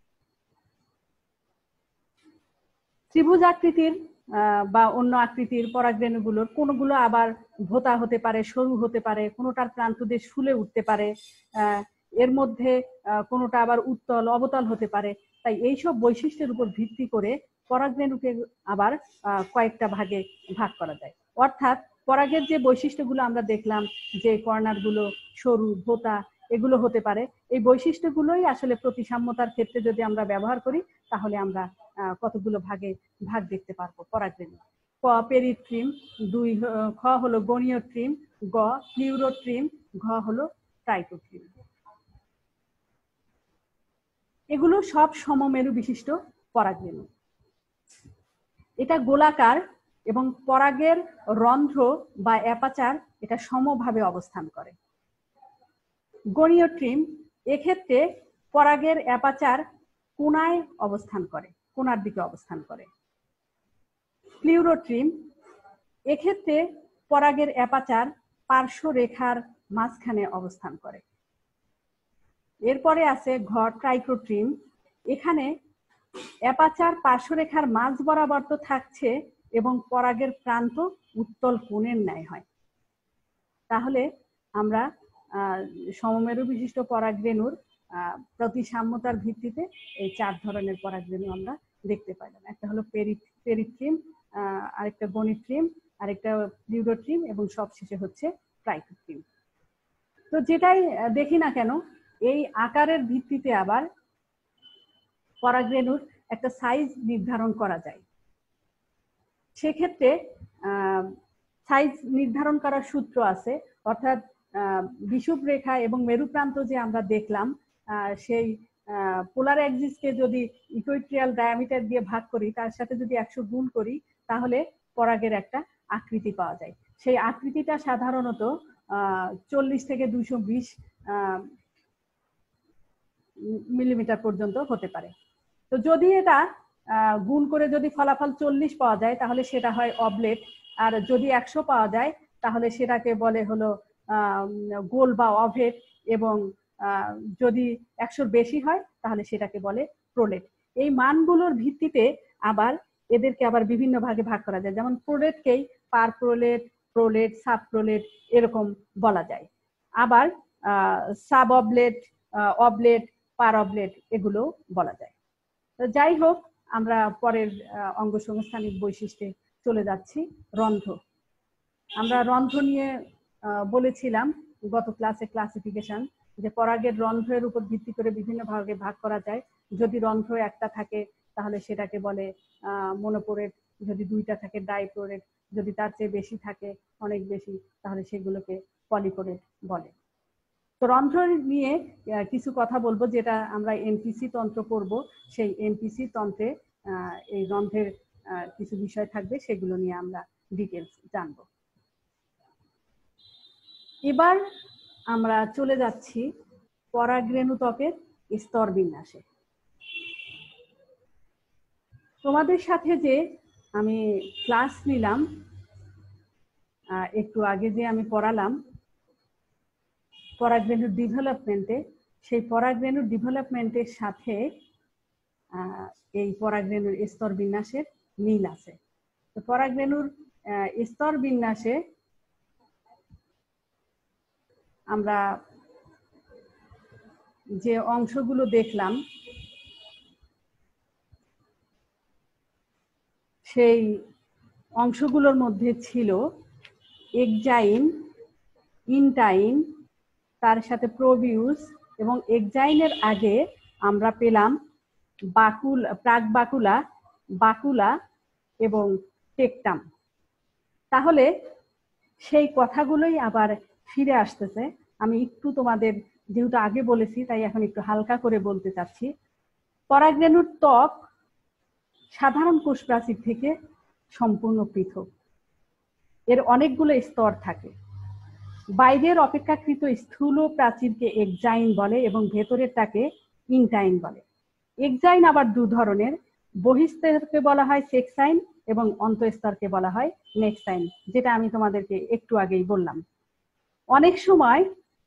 ত্রিভুজ আকৃতির বা অন্য আকৃতির পরাগরেণুগুলোর কোনগুলো আবার ভোতা হতে পারে, সরু হতে পারে, কোনোটার প্রান্ত দিয়ে ফুলে উঠতে পারে, এর মধ্যে কোনোটা আবার উত্তল অবতল হতে পারে। তাই এইসব বৈশিষ্ট্যের উপর ভিত্তি করে পরাগরেণুকে আবার কয়েকটা ভাগে ভাগ করা যায়। অর্থাৎ পরাগের যে বৈশিষ্ট্যগুলো আমরা দেখলাম যে কর্নারগুলো সরু, ভোতা এগুলো হতে পারে, এই বৈশিষ্ট্যগুলোই আসলে প্রতিসাম্যতার ক্ষেত্রে যদি আমরা ব্যবহার করি তাহলে আমরা কতগুলো ভাগে ভাগ দেখতে পারবো পরাগরেণু। ক পেরিট্রিম, দুই খ হলো গণীয়ট্রিম, গ প্লিউরোট্রিম, ঘ হলো ট্রাইকোট্রিম। এগুলো সব সমমেরু বিশিষ্ট পরাগরেণু। এটা গোলাকার এবং পরাগের রন্ধ্র বা অ্যাপাচার এটা সমভাবে অবস্থান করে। গণীয়ট্রিম এক্ষেত্রে পরাগের অ্যাপাচার কোণায় অবস্থান করে, কোণার দিকে অবস্থান করে। প্লিউরোট্রিম এক্ষেত্রে পরাগের অ্যাপাচার পার্শ্ব রেখার মাঝখানে অবস্থান করে। এরপরে আছে ঘ ট্রাইকোট্রিম, এখানে অ্যাপাচার পার্শ্বরেখার মাঝ বরাবর তো থাকছে এবং পরাগের প্রান্ত উত্তল কোণের ন্যায় হয়। তাহলে আমরা সমমেরু বিশিষ্ট পরাগরেণুর প্রতিসাম্যতার ভিত্তিতে এই চার ধরনের পরাগরেণু আমরা দেখতে পাইলাম। একটা হলো পেরিথ্রিম, আরেকটা গনিথ্রিম, আরেকটা প্লিউরোট্রিম এবং সবশেষে হচ্ছে ট্রাইকোট্রিম। তো যেটাই দেখি না কেন এই আকারের ভিত্তিতে আবার পরাগরেণুর একটা সাইজ নির্ধারণ করা যায়। সেক্ষেত্রে সাইজ নির্ধারণ করার সূত্র আছে, অর্থাৎ বিষুব রেখা এবং মেরুপ্রান্ত যে আমরা দেখলাম সেই পোলার অ্যাক্সিসকে যদি ইকুইট্রিয়াল ডায়ামিটার দিয়ে ভাগ করি, তার সাথে যদি একশো গুণ করি, তাহলে পরাগের একটা আকৃতি পাওয়া যায়। সেই আকৃতিটা সাধারণত চল্লিশ থেকে দুইশো বিশ মিলিমিটার পর্যন্ত হতে পারে। তো যদি এটা গুণ করে যদি ফলাফল চল্লিশ পাওয়া যায় তাহলে সেটা হয় অবলেট, আর যদি একশো পাওয়া যায় তাহলে সেটাকে বলে হলো গোল বা অভেট, এবং যদি একশোর বেশি হয় তাহলে সেটাকে বলে প্রোলেট। এই মানগুলোর ভিত্তিতে আবার এদেরকে আবার বিভিন্ন ভাগে ভাগ করা যায়, যেমন প্রোলেটকেই পার প্রোলেট, প্রোলেট, সাব প্রোলেট এরকম বলা যায়। আবার সাব অবলেট, অবলেট, পার অবলেট এগুলো বলা যায়। যাই হোক, আমরা পরের অঙ্গ সংস্থানিক বৈশিষ্ট্যে চলে যাচ্ছি, রন্ধ্র। আমরা রন্ধ্র নিয়ে বলেছিলাম গত ক্লাসে ক্লাসিফিকেশন, যে পরাগের রন্ধ্রের উপর ভিত্তি করে বিভিন্ন ভাগে ভাগ করা যায়। যদি রন্ধ্র একটা থাকে তাহলে সেটাকে বলে মনোপোরেট, যদি দুইটা থাকে ডাইপোরেট, যদি তার চেয়ে বেশি থাকে অনেক বেশি তাহলে সেগুলোকে পলিপোরেট বলে। তো রন্ধ্র নিয়ে কিছু কথা বলবো, যেটা আমরা এমপিসি তন্ত্র পড়ব, সেই এমপিসি তন্ত্রে এই রন্ধ্রের কিছু বিষয় থাকবে, সেগুলো নিয়ে আমরা ডিটেলস জানবো। এবার আমরা চলে যাচ্ছি পরাগরেণু ত্বকের স্তর বিন্যাসে। তোমাদের সাথে যে আমি ক্লাস নিলাম একটু আগে, যে আমি পড়ালাম পরাগরেণুর ডেভেলপমেন্টে, সেই পরাগরেণুর ডেভেলপমেন্টের সাথে এই পরাগরেণুর স্তর বিন্যাসের মিল আছে। তো পরাগরেণুর স্তর বিন্যাসে আমরা যে অংশগুলো দেখলাম সেই অংশগুলোর মধ্যে ছিল এক্সাইন, ইনটাইন, তার সাথে প্রোবিউস, এবং এক্সাইনের আগে আমরা পেলাম বাকুল, প্রাক বাকুলা, বাকুলা এবং টেকটাম। তাহলে সেই কথাগুলোই আবার ফিরে আসতেছে। আমি একটু তোমাদের, যেহেতু আগে বলেছি তাই এখন একটু হালকা করে বলতে চাচ্ছি। পরাগরেণুর ত্বক সাধারণ কোষ প্রাচীর থেকে সম্পূর্ণ পৃথক। এর অনেকগুলো স্তর থাকে। বাইরের অপেক্ষাকৃত স্থূল প্রাচীরকে এক্সাইন বলে এবং ভেতরেরটাকে ইনটাইন বলে। এক্সাইন আবার দু ধরনের, বহিঃস্তরকে বলা হয় সেক্সাইন এবং অন্তঃস্তরকে বলা হয় নেক্সাইন, যেটা আমি তোমাদেরকে একটু আগেই বললাম। অনেক সময়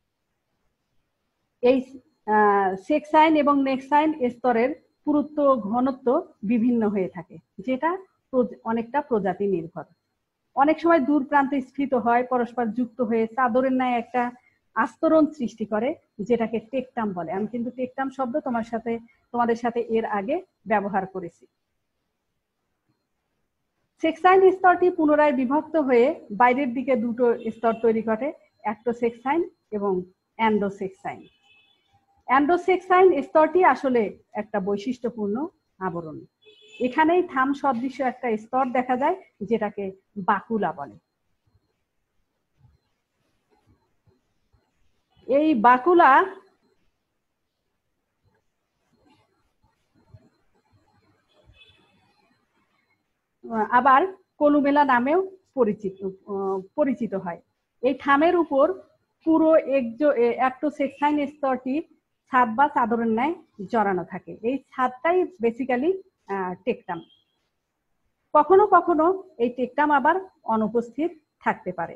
এই সেক্সাইন এবং নেক্সাইন স্তরের পুরুত্ব ঘনত্ব বিভিন্ন হয়ে থাকে, যেটা অনেকটা প্রজাতি নির্ভর। অনেক সময় দূর প্রান্তে স্ফীত হয়, পরস্পর যুক্ত হয়ে চাদরের ন্যায় একটা আস্তরণ সৃষ্টি করে, যেটাকে টেকটাম বলে। আমি কিন্তু টেকটাম শব্দ তোমার সাথে তোমাদের সাথে এর আগে ব্যবহার করেছি। সেক্সাইন স্তরটি পুনরায় বিভক্ত হয়ে বাইরের দিকে দুটো স্তর তৈরি করে, অ্যাক্টোসেক্সাইন এবং অ্যান্ডোসেক্সাইন। অ্যান্ডোসেক্সাইন স্তরটি আসলে একটা বৈশিষ্ট্যপূর্ণ আবরণ। এখানেই থাম সদৃশ্য একটা স্তর দেখা যায়, যেটাকে বাকুলা বলে। এই বাকুলা আবার কলুমেলা নামেও পরিচিত পরিচিত হয়। এই থামের উপর পুরো অ্যাক্টোসেক্সাইন স্তরটি ছাদ বা চাদরের ন্যায় জড়ানো থাকে। এই ছাদটাই বেসিক্যালি টেকটাম। কখনো কখনো এই টেকটাম আবার অনুপস্থিত থাকতে পারে।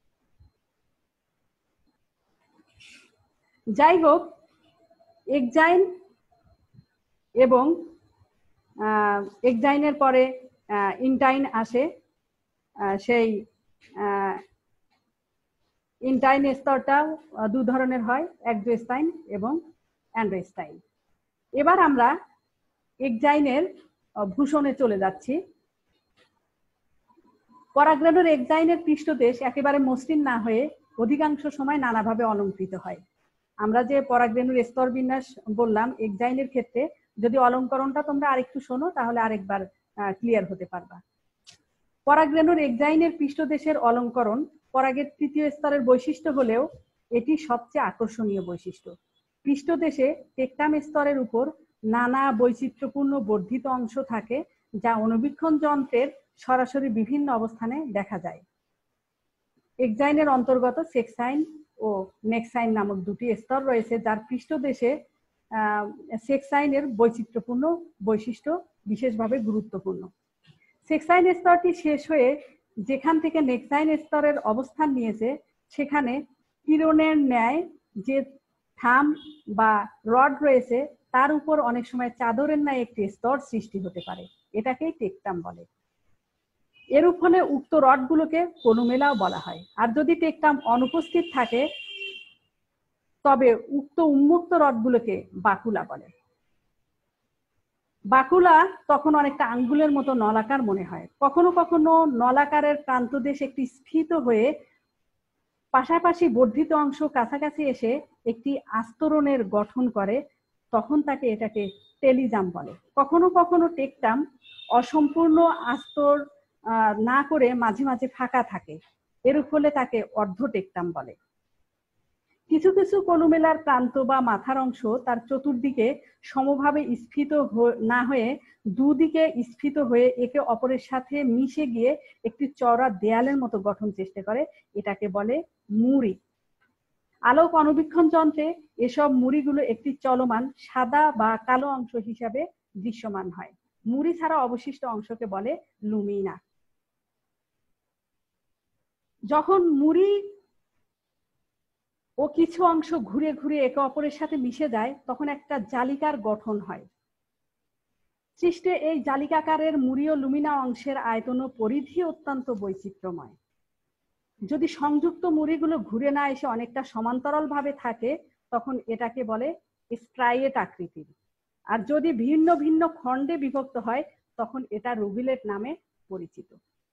যাই হোক, এক্সাইন এবং এক্সাইনের পরে ইনটাইন আসে। সেই ইনটাইন স্তরটা দু ধরনের হয়, একজোস্টাইন এবং অ্যান্ডোস্টাইন। এবার আমরা এক্সাইনের ভূষণে চলে যাচ্ছি। পরাগরেণুর এক্সাইনের পৃষ্ঠদেশ একেবারে মসৃণ না হয়ে অধিকাংশ সময় নানাভাবে অলঙ্কৃত হয়। আমরা যে পরাগরেণুর স্তর বিন্যাস বললাম এক্সাইনের ক্ষেত্রে, যদি অলঙ্করণটা তোমরা আরেকটু শোনো তাহলে আরেকবার ক্লিয়ার হতে পারবা। পরাগরেণুর এক্সাইনের পৃষ্ঠদেশের অলঙ্করণ পরাগের তৃতীয় স্তরের বৈশিষ্ট্য হলেও এটি সবচেয়ে আকর্ষণীয় বৈশিষ্ট্য। পৃষ্ঠদেশে টেকটাম স্তরের উপর নানা বৈচিত্র্যপূর্ণ বর্ধিত অংশ থাকে, যা অণুবীক্ষণ যন্ত্রের সরাসরি বিভিন্ন অবস্থানে দেখা যায়। এক্সাইনের অন্তর্গত সেক্সাইন ও নেক্সাইন নামক দুটি স্তর রয়েছে, যার পৃষ্ঠদেশে সেক্সাইনের বৈচিত্র্যপূর্ণ বৈশিষ্ট্য বিশেষভাবে গুরুত্বপূর্ণ। সেক্সাইন স্তরটি শেষ হয়ে যেখান থেকে নেক্সাইন স্তরের অবস্থান নিয়েছে সেখানে কিরণের ন্যায় যে থাম বা রড রয়েছে তার উপর অনেক সময় চাদরের ন্যায় একটি স্তর সৃষ্টি হতে পারে, এটাকেই টেকটাম বলে। এরূপ ফলে উক্ত রডগুলোকে কনুমেলাও বলা হয়। আর যদি টেকটাম অনুপস্থিত থাকে তবে উক্ত উন্মুক্ত রডগুলোকে বাকুলা বলে। বাকুলা তখন অনেকটা আঙ্গুলের মতো নলাকার মনে হয়। কখনো কখনো নলাকারের প্রান্তদেশ একটি স্ফীত হয়ে পাশাপাশি বর্ধিত অংশ কাছাকাছি এসে একটি আস্তরণের গঠন করে, তখন তাকে এটাকে টেলিজাম বলে। কখনো কখনো টেকটাম অসম্পূর্ণ আস্তর না করে মাঝে মাঝে ফাঁকা থাকে, এরূপ হলে তাকে অর্ধ টেকটাম বলে। কিছু কিছু কনুমেলার প্রান্ত বা মাথার অংশ তার চতুর্দিকে সমভাবে স্ফীত না হয়ে দুদিকে স্ফীত হয়ে একে অপরের সাথে মিশে গিয়ে একটি চওড়া দেয়ালের মতো গঠন চেষ্টা করে, এটাকে বলে মুড়ি। আলোক অণুবীক্ষণ যন্ত্রে এসব মুড়িগুলো একটি চলমান সাদা বা কালো অংশ হিসাবে দৃশ্যমান হয়। মুড়ি ছাড়া অবশিষ্ট অংশকে বলে লুমিনা। যখন মুড়ি ও কিছু অংশ ঘুরে ঘুরে একে অপরের সাথে মিশে যায় তখন একটা জালিকার গঠন হয়। সৃষ্টে এই জালিকাকারের মুড়ি ও লুমিনা অংশের আয়তন ও পরিধি অত্যন্ত বৈচিত্র্যময়। যদি সংযুক্ত মুড়িগুলো ঘুরে না এসে অনেকটা সমান্তরাল ভাবে থাকে তখন এটাকে বলে স্ট্রাইয়েট আকৃতির। আর যদি ভিন্ন ভিন্ন খণ্ডে বিভক্ত হয় তখন এটা রুবিলেট নামে পরিচিত।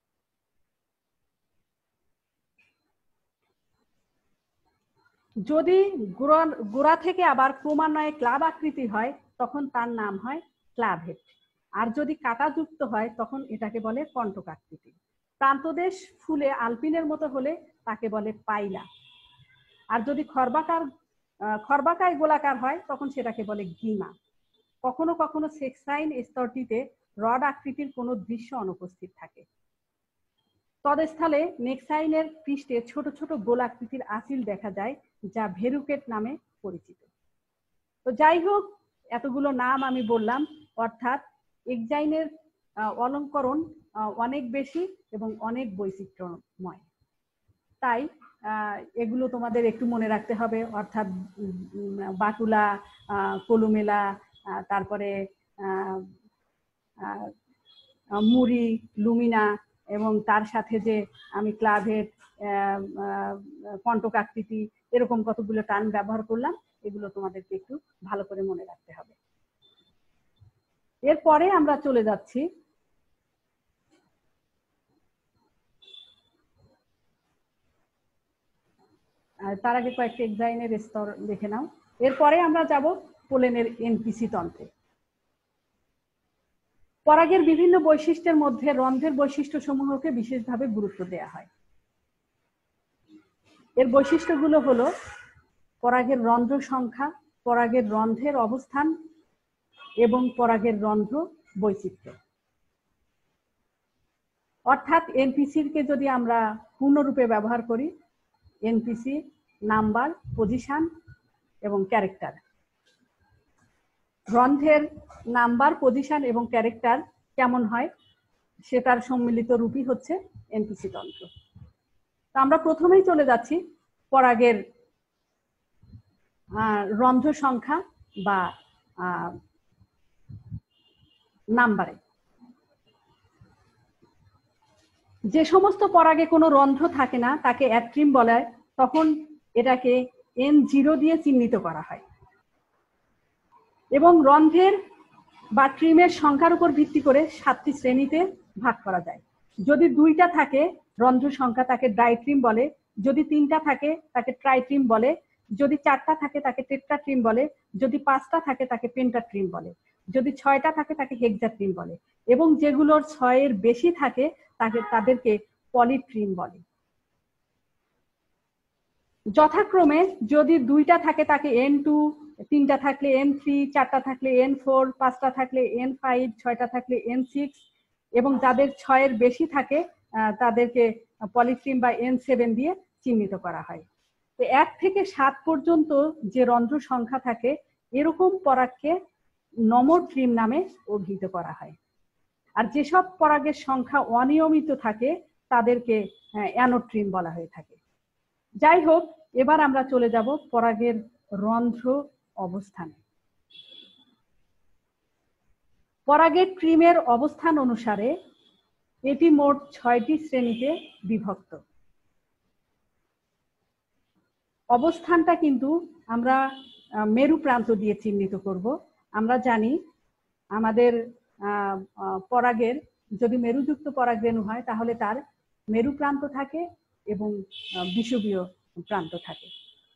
যদি গোড়া থেকে আবার ক্রমান্বয়ে ক্লাব আকৃতি হয় তখন তার নাম হয় ক্লাভেট। আর যদি কাঁটাযুক্ত হয় তখন এটাকে বলে কণ্টক আকৃতি। প্রান্তদেশ ফুলে আলপিনের মতো হলে তাকে বলে পাইলা। আর যদি খর্বাকার খর্বাকায় গোলাকার হয় তখন সেটাকে বলে গিমা। কখনো কখনো সেক্সাইন স্তরটিতে রড আকৃতির কোনো দৃশ্য অনুপস্থিত থাকে। তদস্থলে নেক্সাইনের পৃষ্ঠে ছোট ছোট গোলাকৃতির আঁচিল দেখা যায়, যা ভেরুকেট নামে পরিচিত। তো যাই হোক, এতগুলো নাম আমি বললাম, অর্থাৎ এক্সাইনের অলঙ্করণ অনেক বেশি এবং অনেক বৈচিত্র্যময়। তাই এগুলো তোমাদের একটু মনে রাখতে হবে, অর্থাৎ বাকুলা, কলুমেলা, তারপরে মুড়ি, লুমিনা এবং তার সাথে যে আমি ক্লাভেট, কণ্টক আকৃতি এরকম কতগুলো টার্ম ব্যবহার করলাম, এগুলো তোমাদেরকে একটু ভালো করে মনে রাখতে হবে। এরপরে আমরা চলে যাচ্ছি তার আগে কয়েকটি এক্সাইনের স্তর দেখে নাও। এরপরে আমরা যাব পোলেনের এনপিসি তন্ত্রে। পরাগের বিভিন্ন বৈশিষ্ট্যের মধ্যে রন্ধ্রের বৈশিষ্ট্য সমূহকে বিশেষভাবে গুরুত্ব দেওয়া হয়। এর বৈশিষ্ট্যগুলো হলো পরাগের রন্ধ্র সংখ্যা, পরাগের রন্ধ্রের অবস্থান এবং পরাগের রন্ধ্র বৈচিত্র্য। অর্থাৎ এনপিসির কে যদি আমরা পূর্ণরূপে ব্যবহার করি, এনপিসি নাম্বার, পজিশন এবং ক্যারেক্টার। রন্ধ্রের নাম্বার, পজিশন এবং ক্যারেক্টার কেমন হয় সেটার সম্মিলিত রূপই হচ্ছে এনপিসি তন্ত্র। তো আমরা প্রথমেই চলে যাচ্ছি পরাগের রন্ধ্র সংখ্যা বা নাম্বারে। যে সমস্ত পরাগে কোনো রন্ধ্র থাকে না তাকে অ্যাট্রিম বলে তখন এটাকে এন জিরো দিয়ে চিহ্নিত করা হয়। এবং রন্ধ্রের বা ট্রিমের সংখ্যার উপর ভিত্তি করে সাতটি শ্রেণীতে ভাগ করা যায়। যদি দুইটা থাকে রন্ধ্র সংখ্যা তাকে ডাইট্রিম বলে, যদি তিনটা থাকে তাকে ট্রাইট্রিম বলে, যদি চারটা থাকে তাকে টেট্রাট্রিম বলে, যদি পাঁচটা থাকে তাকে পেন্টাট্রিম বলে, যদি ছয়টা থাকে তাকে হেক্সাট্রিম বলে, এবং যেগুলোর ছয়ের বেশি থাকে তাকে তাদেরকে পলিট্রিম বলে। যথাক্রমে যদি দুইটা থাকে তাকে এন টু, তিনটা থাকলে এন থ্রি, চারটা থাকলে এন ফোর, পাঁচটা থাকলে এন ফাইভ, ছয়টা থাকলে এন সিক্স, এবং যাদের ছয়ের বেশি থাকে তাদেরকে পলিট্রিম বা এন সেভেন দিয়ে চিহ্নিত করা হয়। তো এক থেকে সাত পর্যন্ত যে রন্ধ্র সংখ্যা থাকে এরকম পরাগকে নমোট্রিম নামে অভিহিত করা হয়। আর যেসব পরাগের সংখ্যা অনিয়মিত থাকে তাদেরকে অ্যানোট্রিম বলা হয়ে থাকে। যাই হোক, এবার আমরা চলে যাব পরাগের রন্ধ্র অবস্থানে। পরাগের ট্রিমের অবস্থান অনুসারে এটি মোট ছয়টি শ্রেণীতে বিভক্ত। অবস্থানটা কিন্তু আমরা মেরু প্রান্ত দিয়ে চিহ্নিত করব। আমরা জানি আমাদের পরাগের যদি মেরুযুক্ত পরাগরেণু হয় তাহলে তার মেরু প্রান্ত থাকে এবং বিষুবীয় প্রান্ত থাকে।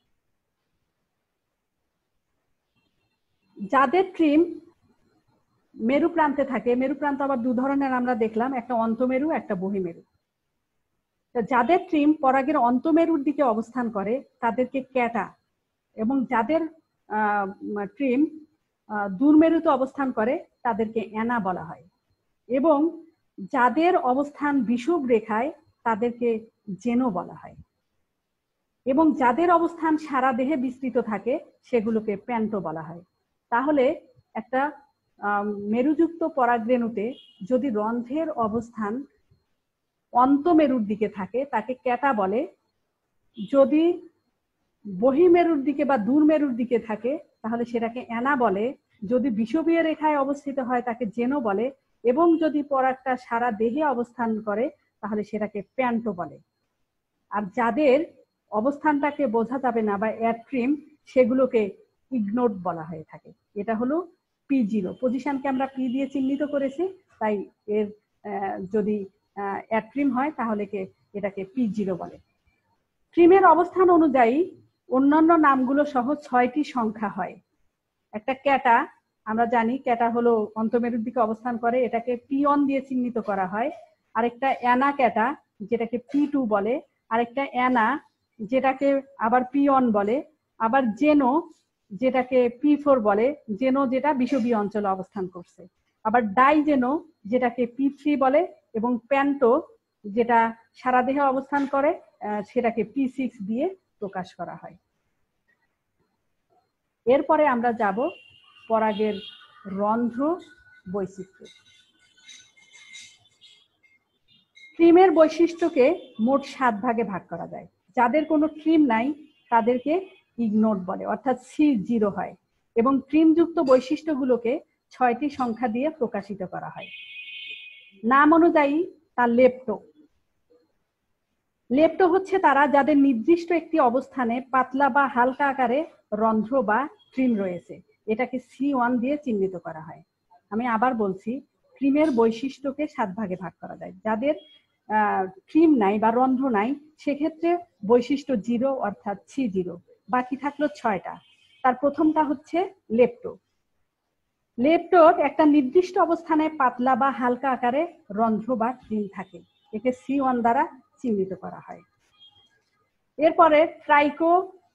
যাদের ট্রিম মেরু প্রান্তে থাকে, মেরু প্রান্ত আবার দু ধরনের আমরা দেখলাম, একটা অন্তমেরু একটা বহিমেরু। যাদের ট্রিম পরাগের অন্তমেরুর দিকে অবস্থান করে তাদেরকে ক্যাটা, এবং যাদের ট্রিম দূরমেরুতে অবস্থান করে তাদেরকে অ্যানা বলা হয়, এবং যাদের অবস্থান বিষুব রেখায় তাদেরকে জেনো বলা হয়, এবং যাদের অবস্থান সারা দেহে বিস্তৃত থাকে সেগুলোকে প্যান্টো বলা হয়। তাহলে একটা মেরুযুক্ত পরাগরেণুতে যদি রন্ধ্রের অবস্থান অন্তমেরুর দিকে থাকে তাকে ক্যাটা বলে, যদি বহিমেরুর দিকে বা দূরমেরুর দিকে থাকে তাহলে সেটাকে অ্যানা বলে, যদি বিষুবীয় রেখায় অবস্থিত হয় তাকে জেনো বলে, এবং যদি পরাগটা সারা দেহে অবস্থান করে তাহলে সেটাকে প্যান্টো বলে। আর যাদের অবস্থানটাকে বোঝা যাবে না বা অ্যাট্রিম, সেগুলোকে ইগনোট বলা হয়ে থাকে। এটা হলো পি জিরো, পজিশনকে আমরা পি দিয়ে চিহ্নিত করেছি, তাই এর যদি অ্যাট্রিম হয় তাহলে এটাকে পি জিরো বলে। ট্রিমের অবস্থান অনুযায়ী অন্যান্য নামগুলো সহ ছয়টি সংখ্যা হয়। একটা ক্যাটা, আমরা জানি ক্যাটা হলো অন্তমেরুর দিকে অবস্থান করে, এটাকে পি ওয়ান দিয়ে চিহ্নিত করা হয়। আরেকটা অ্যানা ক্যাটা যেটাকে পি টু বলে, আরেকটা অ্যানা যেটাকে আবার পি ওয়ান বলে, আবার জেনো যেটাকে পি ফোর বলে, জেনো যেটা বিষুবীয় অঞ্চলে অবস্থান করছে, আবার ডাইজেনো যেটাকে পি থ্রি বলে, এবং প্যান্টো যেটা সারা দেহে অবস্থান করে সেটাকে পি সিক্স দিয়ে প্রকাশ করা হয়। এরপরে আমরা যাব পরাগের রন্ধ্র বৈশিষ্ট্য। ট্রিমের বৈশিষ্ট্যকে মোট সাত ভাগে ভাগ করা যায়। যাদের কোনো ট্রিম নাই তাদেরকে ইগনোট বলে, অর্থাৎ সি জিরো হয়, এবং ট্রিমযুক্ত বৈশিষ্ট্যগুলোকে ছয়টি সংখ্যা দিয়ে প্রকাশিত করা হয়। নাম অনুযায়ী তার লেপ্টো। লেপ্টো হচ্ছে তারা যাদের নির্দিষ্ট একটি অবস্থানে পাতলা বা হালকা আকারে রন্ধ্র বা ট্রিম রয়েছে, এটাকে সি ওয়ান দিয়ে চিহ্নিত করা হয়। আমি আবার বলছি, ট্রিমের বৈশিষ্ট্যকে সাত ভাগে ভাগ করা যায়। যাদের ট্রিম নাই বা রন্ধ্র নাই সেক্ষেত্রে বৈশিষ্ট্য জিরো, অর্থাৎ সি জিরো। বাকি থাকলো ছয়টা। তার প্রথমটা হচ্ছে লেপ্টো। লেপ্টোর একটা নির্দিষ্ট অবস্থানে পাতলা বা হালকা আকারে রন্ধ্র বা ট্রিম থাকে, একে সি ওয়ান দ্বারা চিহ্নিত করা হয়। এরপরে ট্রাইকো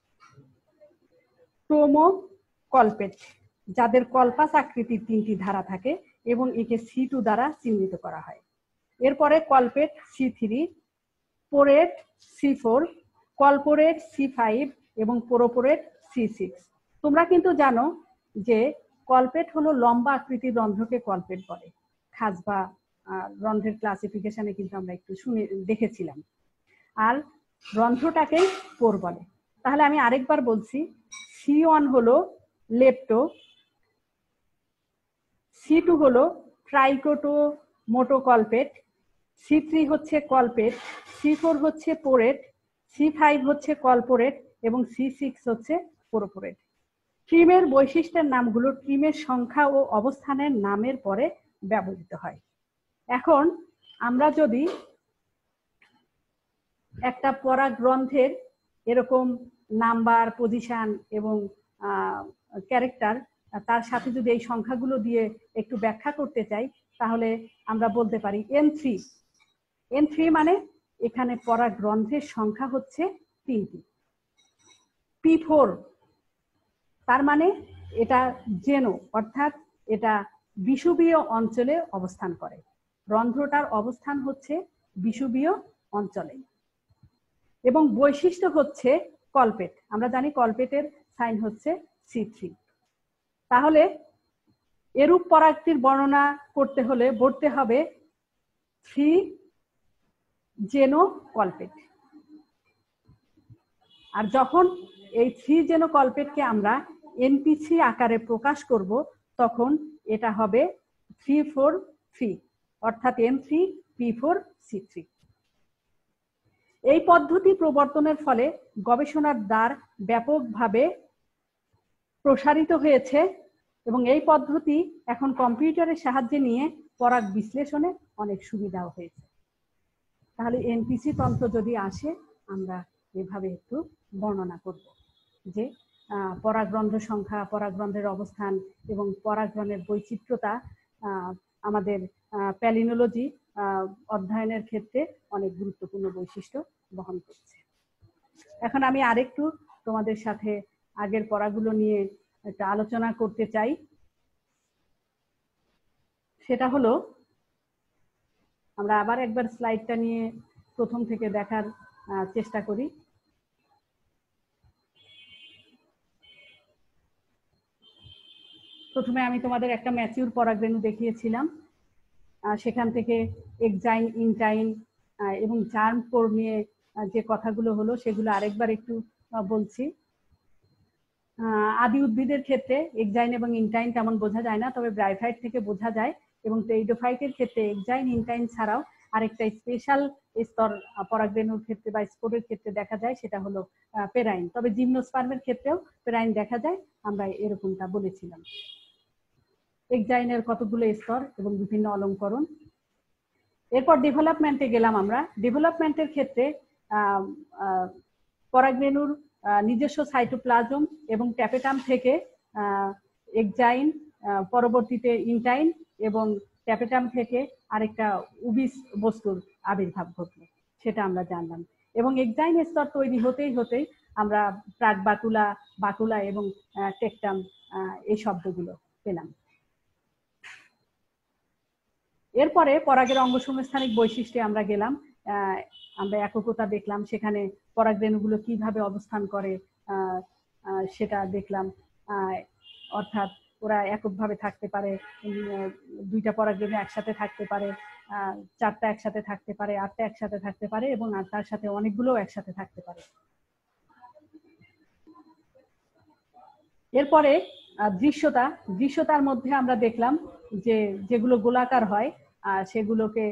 টোমো কলপেট, যাদের কল্পাস আকৃতির তিনটি ধারা থাকে এবং একে সি টু দ্বারা চিহ্নিত করা হয়। এরপরে colpate C three, porate C four, colporate C five এবং পোরোপোরেট সি সিক্স। তোমরা কিন্তু জানো যে কলপেট হলো লম্বা আকৃতির রন্ধ্রকে কলপেট বলে। খাস বা রন্ধ্রের ক্লাসিফিকেশনে কিন্তু আমরা একটু শুনে দেখেছিলাম, আর রন্ধ্রটাকে পোর বলে। তাহলে আমি আরেকবার বলছি, সি ওয়ান হলো লেপ্টো, সি টু হলো ট্রাইকোটো মোটোকলপেট, সি থ্রি হচ্ছে কলপেট, সি ফোর হচ্ছে পোরেট, সি ফাইভ হচ্ছে কর্পোরেট এবং সি সিক্স হচ্ছে কর্পোরেট। ট্রিমের বৈশিষ্ট্যের নামগুলো ট্রিমের সংখ্যা ও অবস্থানের নামের পরে ব্যবহৃত হয়। এখন আমরা যদি একটা পরাগগ্রন্থের এরকম নাম্বার, পজিশন এবং ক্যারেক্টার, তার সাথে যদি এই সংখ্যাগুলো দিয়ে একটু ব্যাখ্যা করতে চাই, তাহলে আমরা বলতে পারি এন থ্রি। এন থ্রি মানে এখানে পরাগগ্রন্থের সংখ্যা হচ্ছে তিনটি। পি ফোর তার মানে এটা জেনো, অর্থাৎ এটা বিষুবীয় অঞ্চলে অবস্থান করে। রন্ধ্রটার অবস্থান হচ্ছে বিষুবীয় অঞ্চলে এবং বৈশিষ্ট্য হচ্ছে কলপেট। আমরা জানি কলপেটের সাইন হচ্ছে সি থ্রি। তাহলে এরূপ পরাগটির বর্ণনা করতে হলে বলতে হবে থ্রি জেনো কলপেট। আর যখন এই থ্রি জেনো কলপেটকে আমরা এনপিসি আকারে প্রকাশ করব, তখন এটা হবে থ্রি ফোর থ্রি, অর্থাৎ N three P four C three. এই পদ্ধতি প্রবর্তনের ফলে গবেষণার দ্বার ব্যাপকভাবে প্রসারিত হয়েছে এবং এই পদ্ধতি এখন কম্পিউটারের সাহায্যে নিয়ে পরাগ বিশ্লেষণে অনেক সুবিধাও হয়েছে। তাহলে এনপিসি তন্ত্র যদি আসে, আমরা এভাবে একটু বর্ণনা করব যে পরাগরন্ধ্র সংখ্যা, পরাগরন্ধ্রের অবস্থান এবং পরাগরণের বৈচিত্র্যতা আমাদের প্যালিনোলজি অধ্যয়নের ক্ষেত্রে অনেক গুরুত্বপূর্ণ বৈশিষ্ট্য বহন করছে। এখন আমি আরেকটু তোমাদের সাথে আগের পড়াগুলো নিয়ে একটা আলোচনা করতে চাই। সেটা হলো, আমরা আবার একবার স্লাইডটা নিয়ে প্রথম থেকে দেখার চেষ্টা করি। প্রথমে আমি তোমাদের একটা ম্যাচিউর পরাগরেণু দেখিয়েছিলাম, সেখান থেকে এক্সাইন, ইনটাইন এবং জার্ম পোর নিয়ে যে কথাগুলো হলো সেগুলো আরেকবার একটু বলছি। আদি উদ্ভিদের ক্ষেত্রে এক্সাইন এবং ইনটাইন তেমন বোঝা যায় না, তবে ব্রাইফাইট থেকে বোঝা যায়। এবং টেইডোফাইটের ক্ষেত্রে এক্সাইন, ইনটাইন ছাড়াও আরেকটা স্পেশাল স্তর পরাগরেণুর ক্ষেত্রে বা স্পোরের ক্ষেত্রে দেখা যায়, সেটা হলো পেরাইন। তবে জিমনোস্পার্মের ক্ষেত্রেও পেরাইন দেখা যায়, আমরা এরকমটা বলেছিলাম। এক্সাইনের কতগুলো স্তর এবং বিভিন্ন অলঙ্করণ। এরপর ডেভেলপমেন্টে গেলাম আমরা। ডেভেলপমেন্টের ক্ষেত্রে পরাগরেণুর নিজস্ব সাইটোপ্লাজম এবং ট্যাপেটাম থেকে এক্সাইন, পরবর্তীতে ইনটাইন এবং ট্যাপেটাম থেকে আরেকটা উবিস বস্তুর আবির্ভাব ঘটলো, সেটা আমরা জানলাম। এবং এক্সাইন স্তর তৈরি হতেই হতেই আমরা প্রাক বাকুলা, বাকুলা এবং টেকটাম এই শব্দগুলো পেলাম। এরপরে পরাগের অঙ্গসংস্থানিক বৈশিষ্ট্যে আমরা গেলাম, আমরা এককতা দেখলাম, সেখানে পরাগরেণুগুলো কিভাবে অবস্থান করে সেটা দেখলাম। অর্থাৎ ওরা এককভাবে থাকতে পারে, দুইটা পরাগরেণু একসাথে থাকতে পারে, চারটা একসাথে থাকতে পারে, আটটা একসাথে থাকতে পারে এবং তার সাথে অনেকগুলো একসাথে থাকতে পারে। এরপরে দৃশ্যতা, দৃশ্যতার মধ্যে আমরা দেখলাম যে যেগুলো গোলাকার হয় সেগুলোকে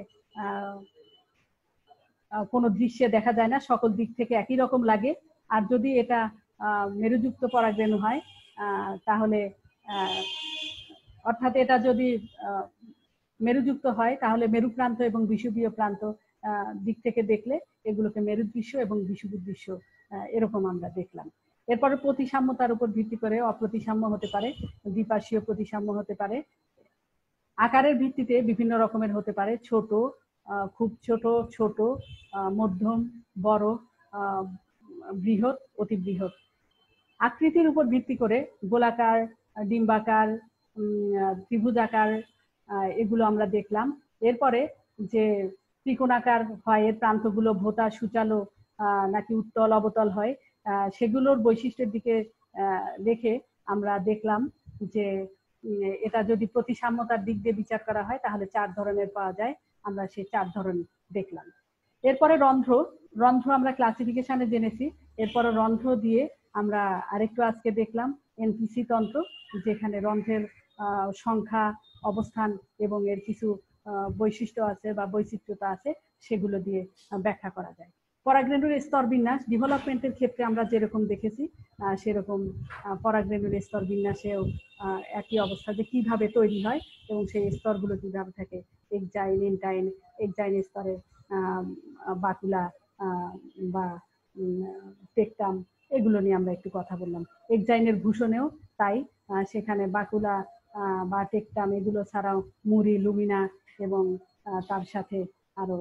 কোনো দৃশ্যে দেখা যায় না, সকল দিক থেকে একই রকম লাগে। আর যদি এটা মেরুযুক্ত পরাগরেণু হয় তাহলে, অর্থাৎ এটা যদি মেরুযুক্ত হয় তাহলে মেরু প্রান্ত এবং বিষুবীয় প্রান্ত দিক থেকে দেখলে এগুলোকে মেরু দৃশ্য এবং বিষুবী দৃশ্য এরকম আমরা দেখলাম। এরপরে প্রতিসাম্যতার উপর ভিত্তি করে অপ্রতিসাম্য হতে পারে, দ্বিপার্শ্বীয় প্রতিসাম্য হতে পারে। আকারের ভিত্তিতে বিভিন্ন রকমের হতে পারে, ছোট, খুব ছোট, ছোট, মধ্যম, বড়, বৃহৎ, অতি বৃহৎ। আকৃতির উপর ভিত্তি করে গোলাকার, ডিম্বাকার, ত্রিভুজাকার এগুলো আমরা দেখলাম। এরপরে যে ত্রিকোণাকার হয়, এর প্রান্তগুলো ভোঁতা, সূচালো নাকি উত্তল, অবতল হয়, সেগুলোর বৈশিষ্ট্যের দিকে দেখে আমরা দেখলাম যে এটা যদি প্রতিসাম্যতার দিক দিয়ে বিচার করা হয় তাহলে চার ধরনের পাওয়া যায়, আমরা সেই চার ধরন দেখলাম। এরপরে রন্ধ্র, রন্ধ্র আমরা ক্লাসিফিকেশনে জেনেছি। এরপরে রন্ধ্র দিয়ে আমরা আরেকটু আজকে দেখলাম এনপিসি তন্ত্র, যেখানে রন্ধ্রের সংখ্যা, অবস্থান এবং এর কিছু বৈশিষ্ট্য আছে বা বৈচিত্র্যতা আছে, সেগুলো দিয়ে ব্যাখ্যা করা যায়। পরাগরেণুর স্তর বিন্যাস ডেভেলপমেন্টের ক্ষেত্রে আমরা যেরকম দেখেছি সেরকম পরাগরেণুর স্তর বিন্যাসেও একই অবস্থা যে কিভাবে তৈরি হয় এবং সেই স্তরগুলো কিভাবে থাকে, এক্সাইন, ইনটাইন, এক্সাইন স্তরে বাকুলা বা টেকটাম, এগুলো নিয়ে আমরা একটু কথা বললাম। এক্সাইনের ভূষণেও তাই, সেখানে বাকুলা বা টেকটাম এগুলো ছাড়াও মুড়ি, লুমিনা এবং তার সাথে আরো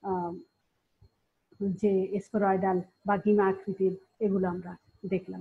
যে স্পেরয়েডাল বা গিমা আকৃতির, এগুলো আমরা দেখলাম।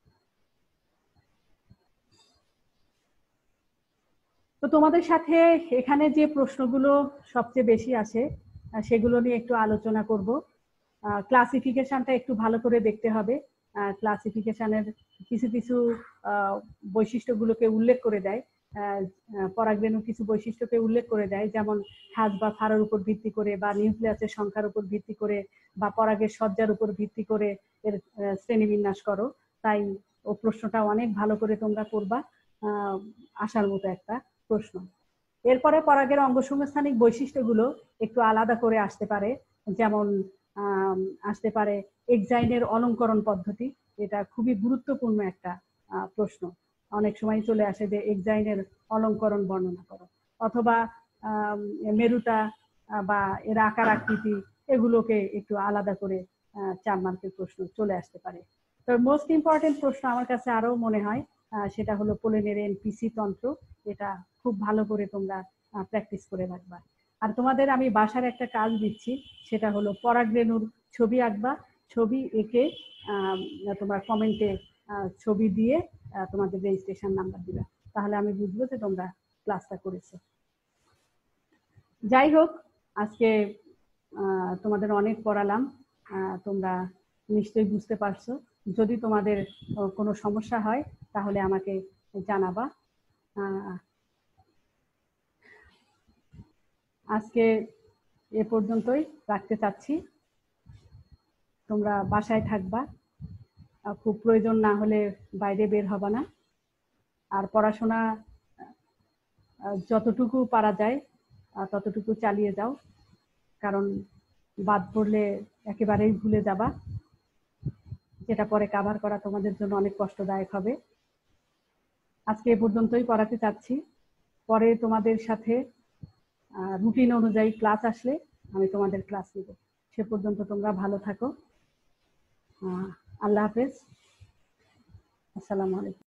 তো তোমাদের সাথে এখানে যে প্রশ্নগুলো সবচেয়ে বেশি আসে সেগুলো নিয়ে একটু আলোচনা করব। ক্লাসিফিকেশনটা একটু ভালো করে দেখতে হবে। ক্লাসিফিকেশনের কিছু কিছু বৈশিষ্ট্যগুলোকে উল্লেখ করে দেয়, পরাগরেণু কিছু বৈশিষ্ট্যকে উল্লেখ করে দেয়, যেমন হ্যাজ বা ফারার উপর ভিত্তি করে বা নিউক্লিয়াসের সংখ্যার উপর ভিত্তি করে বা পরাগের সজ্জার উপর ভিত্তি করে এর শ্রেণীবিন্যাস করো। তাই ও প্রশ্নটা অনেক ভালো করে তোমরা করবা, আসার মতো একটা প্রশ্ন। এরপরে পরাগের অঙ্গসংস্থানিক বৈশিষ্ট্যগুলো একটু আলাদা করে আসতে পারে, যেমন আসতে পারে এক্সাইনের অলঙ্করণ পদ্ধতি। এটা খুবই গুরুত্বপূর্ণ একটা প্রশ্ন, অনেক সময় চলে আসে যে এক্সাইনের অলঙ্করণ বর্ণনা করো, অথবা মেরুতা বা এর আকার আকৃতি, এগুলোকে একটু আলাদা করে চার মার্কের প্রশ্ন চলে আসতে পারে। তো মোস্ট ইম্পর্টেন্ট প্রশ্ন আমার কাছে আরো মনে হয় সেটা হলো পোলেনের এনপিসি তন্ত্র। এটা খুব ভালো করে তোমরা প্র্যাকটিস করে রাখবা। আর তোমাদের আমি বাসার একটা কাজ দিচ্ছি, সেটা হলো পরাগরেণুর ছবি আঁকবা, ছবি এঁকে তোমার কমেন্টে ছবি দিয়ে তোমাদের রেজিস্ট্রেশন নাম্বার দিবা, তাহলে আমি বুঝবো যে তোমরা ক্লাসটা করেছো। যাই হোক, আজকে তোমাদের অনেক পড়ালাম, তোমরা নিশ্চয়ই বুঝতে পারছো। যদি তোমাদের কোনো সমস্যা হয় তাহলে আমাকে জানাবা। আজকে এ পর্যন্তই রাখতে চাচ্ছি। তোমরা বাসায় থাকবা, খুব প্রয়োজন না হলে বাইরে বের হবা না, আর পড়াশোনা যতটুকু পারা যায় ততটুকু চালিয়ে যাও, কারণ বাদ পড়লে একেবারেই ভুলে যাবা, যেটা পরে কভার করা তোমাদের জন্য অনেক কষ্টদায়ক হবে। আজকে এ পর্যন্তই পড়াতে চাচ্ছি, পরে তোমাদের সাথে রুটিন অনুযায়ী ক্লাস আসলে আমি তোমাদের ক্লাস নেব। সে পর্যন্ত তোমরা ভালো থাকো। আল্লাহ হাফেজ, আসসালামু আলাইকুম।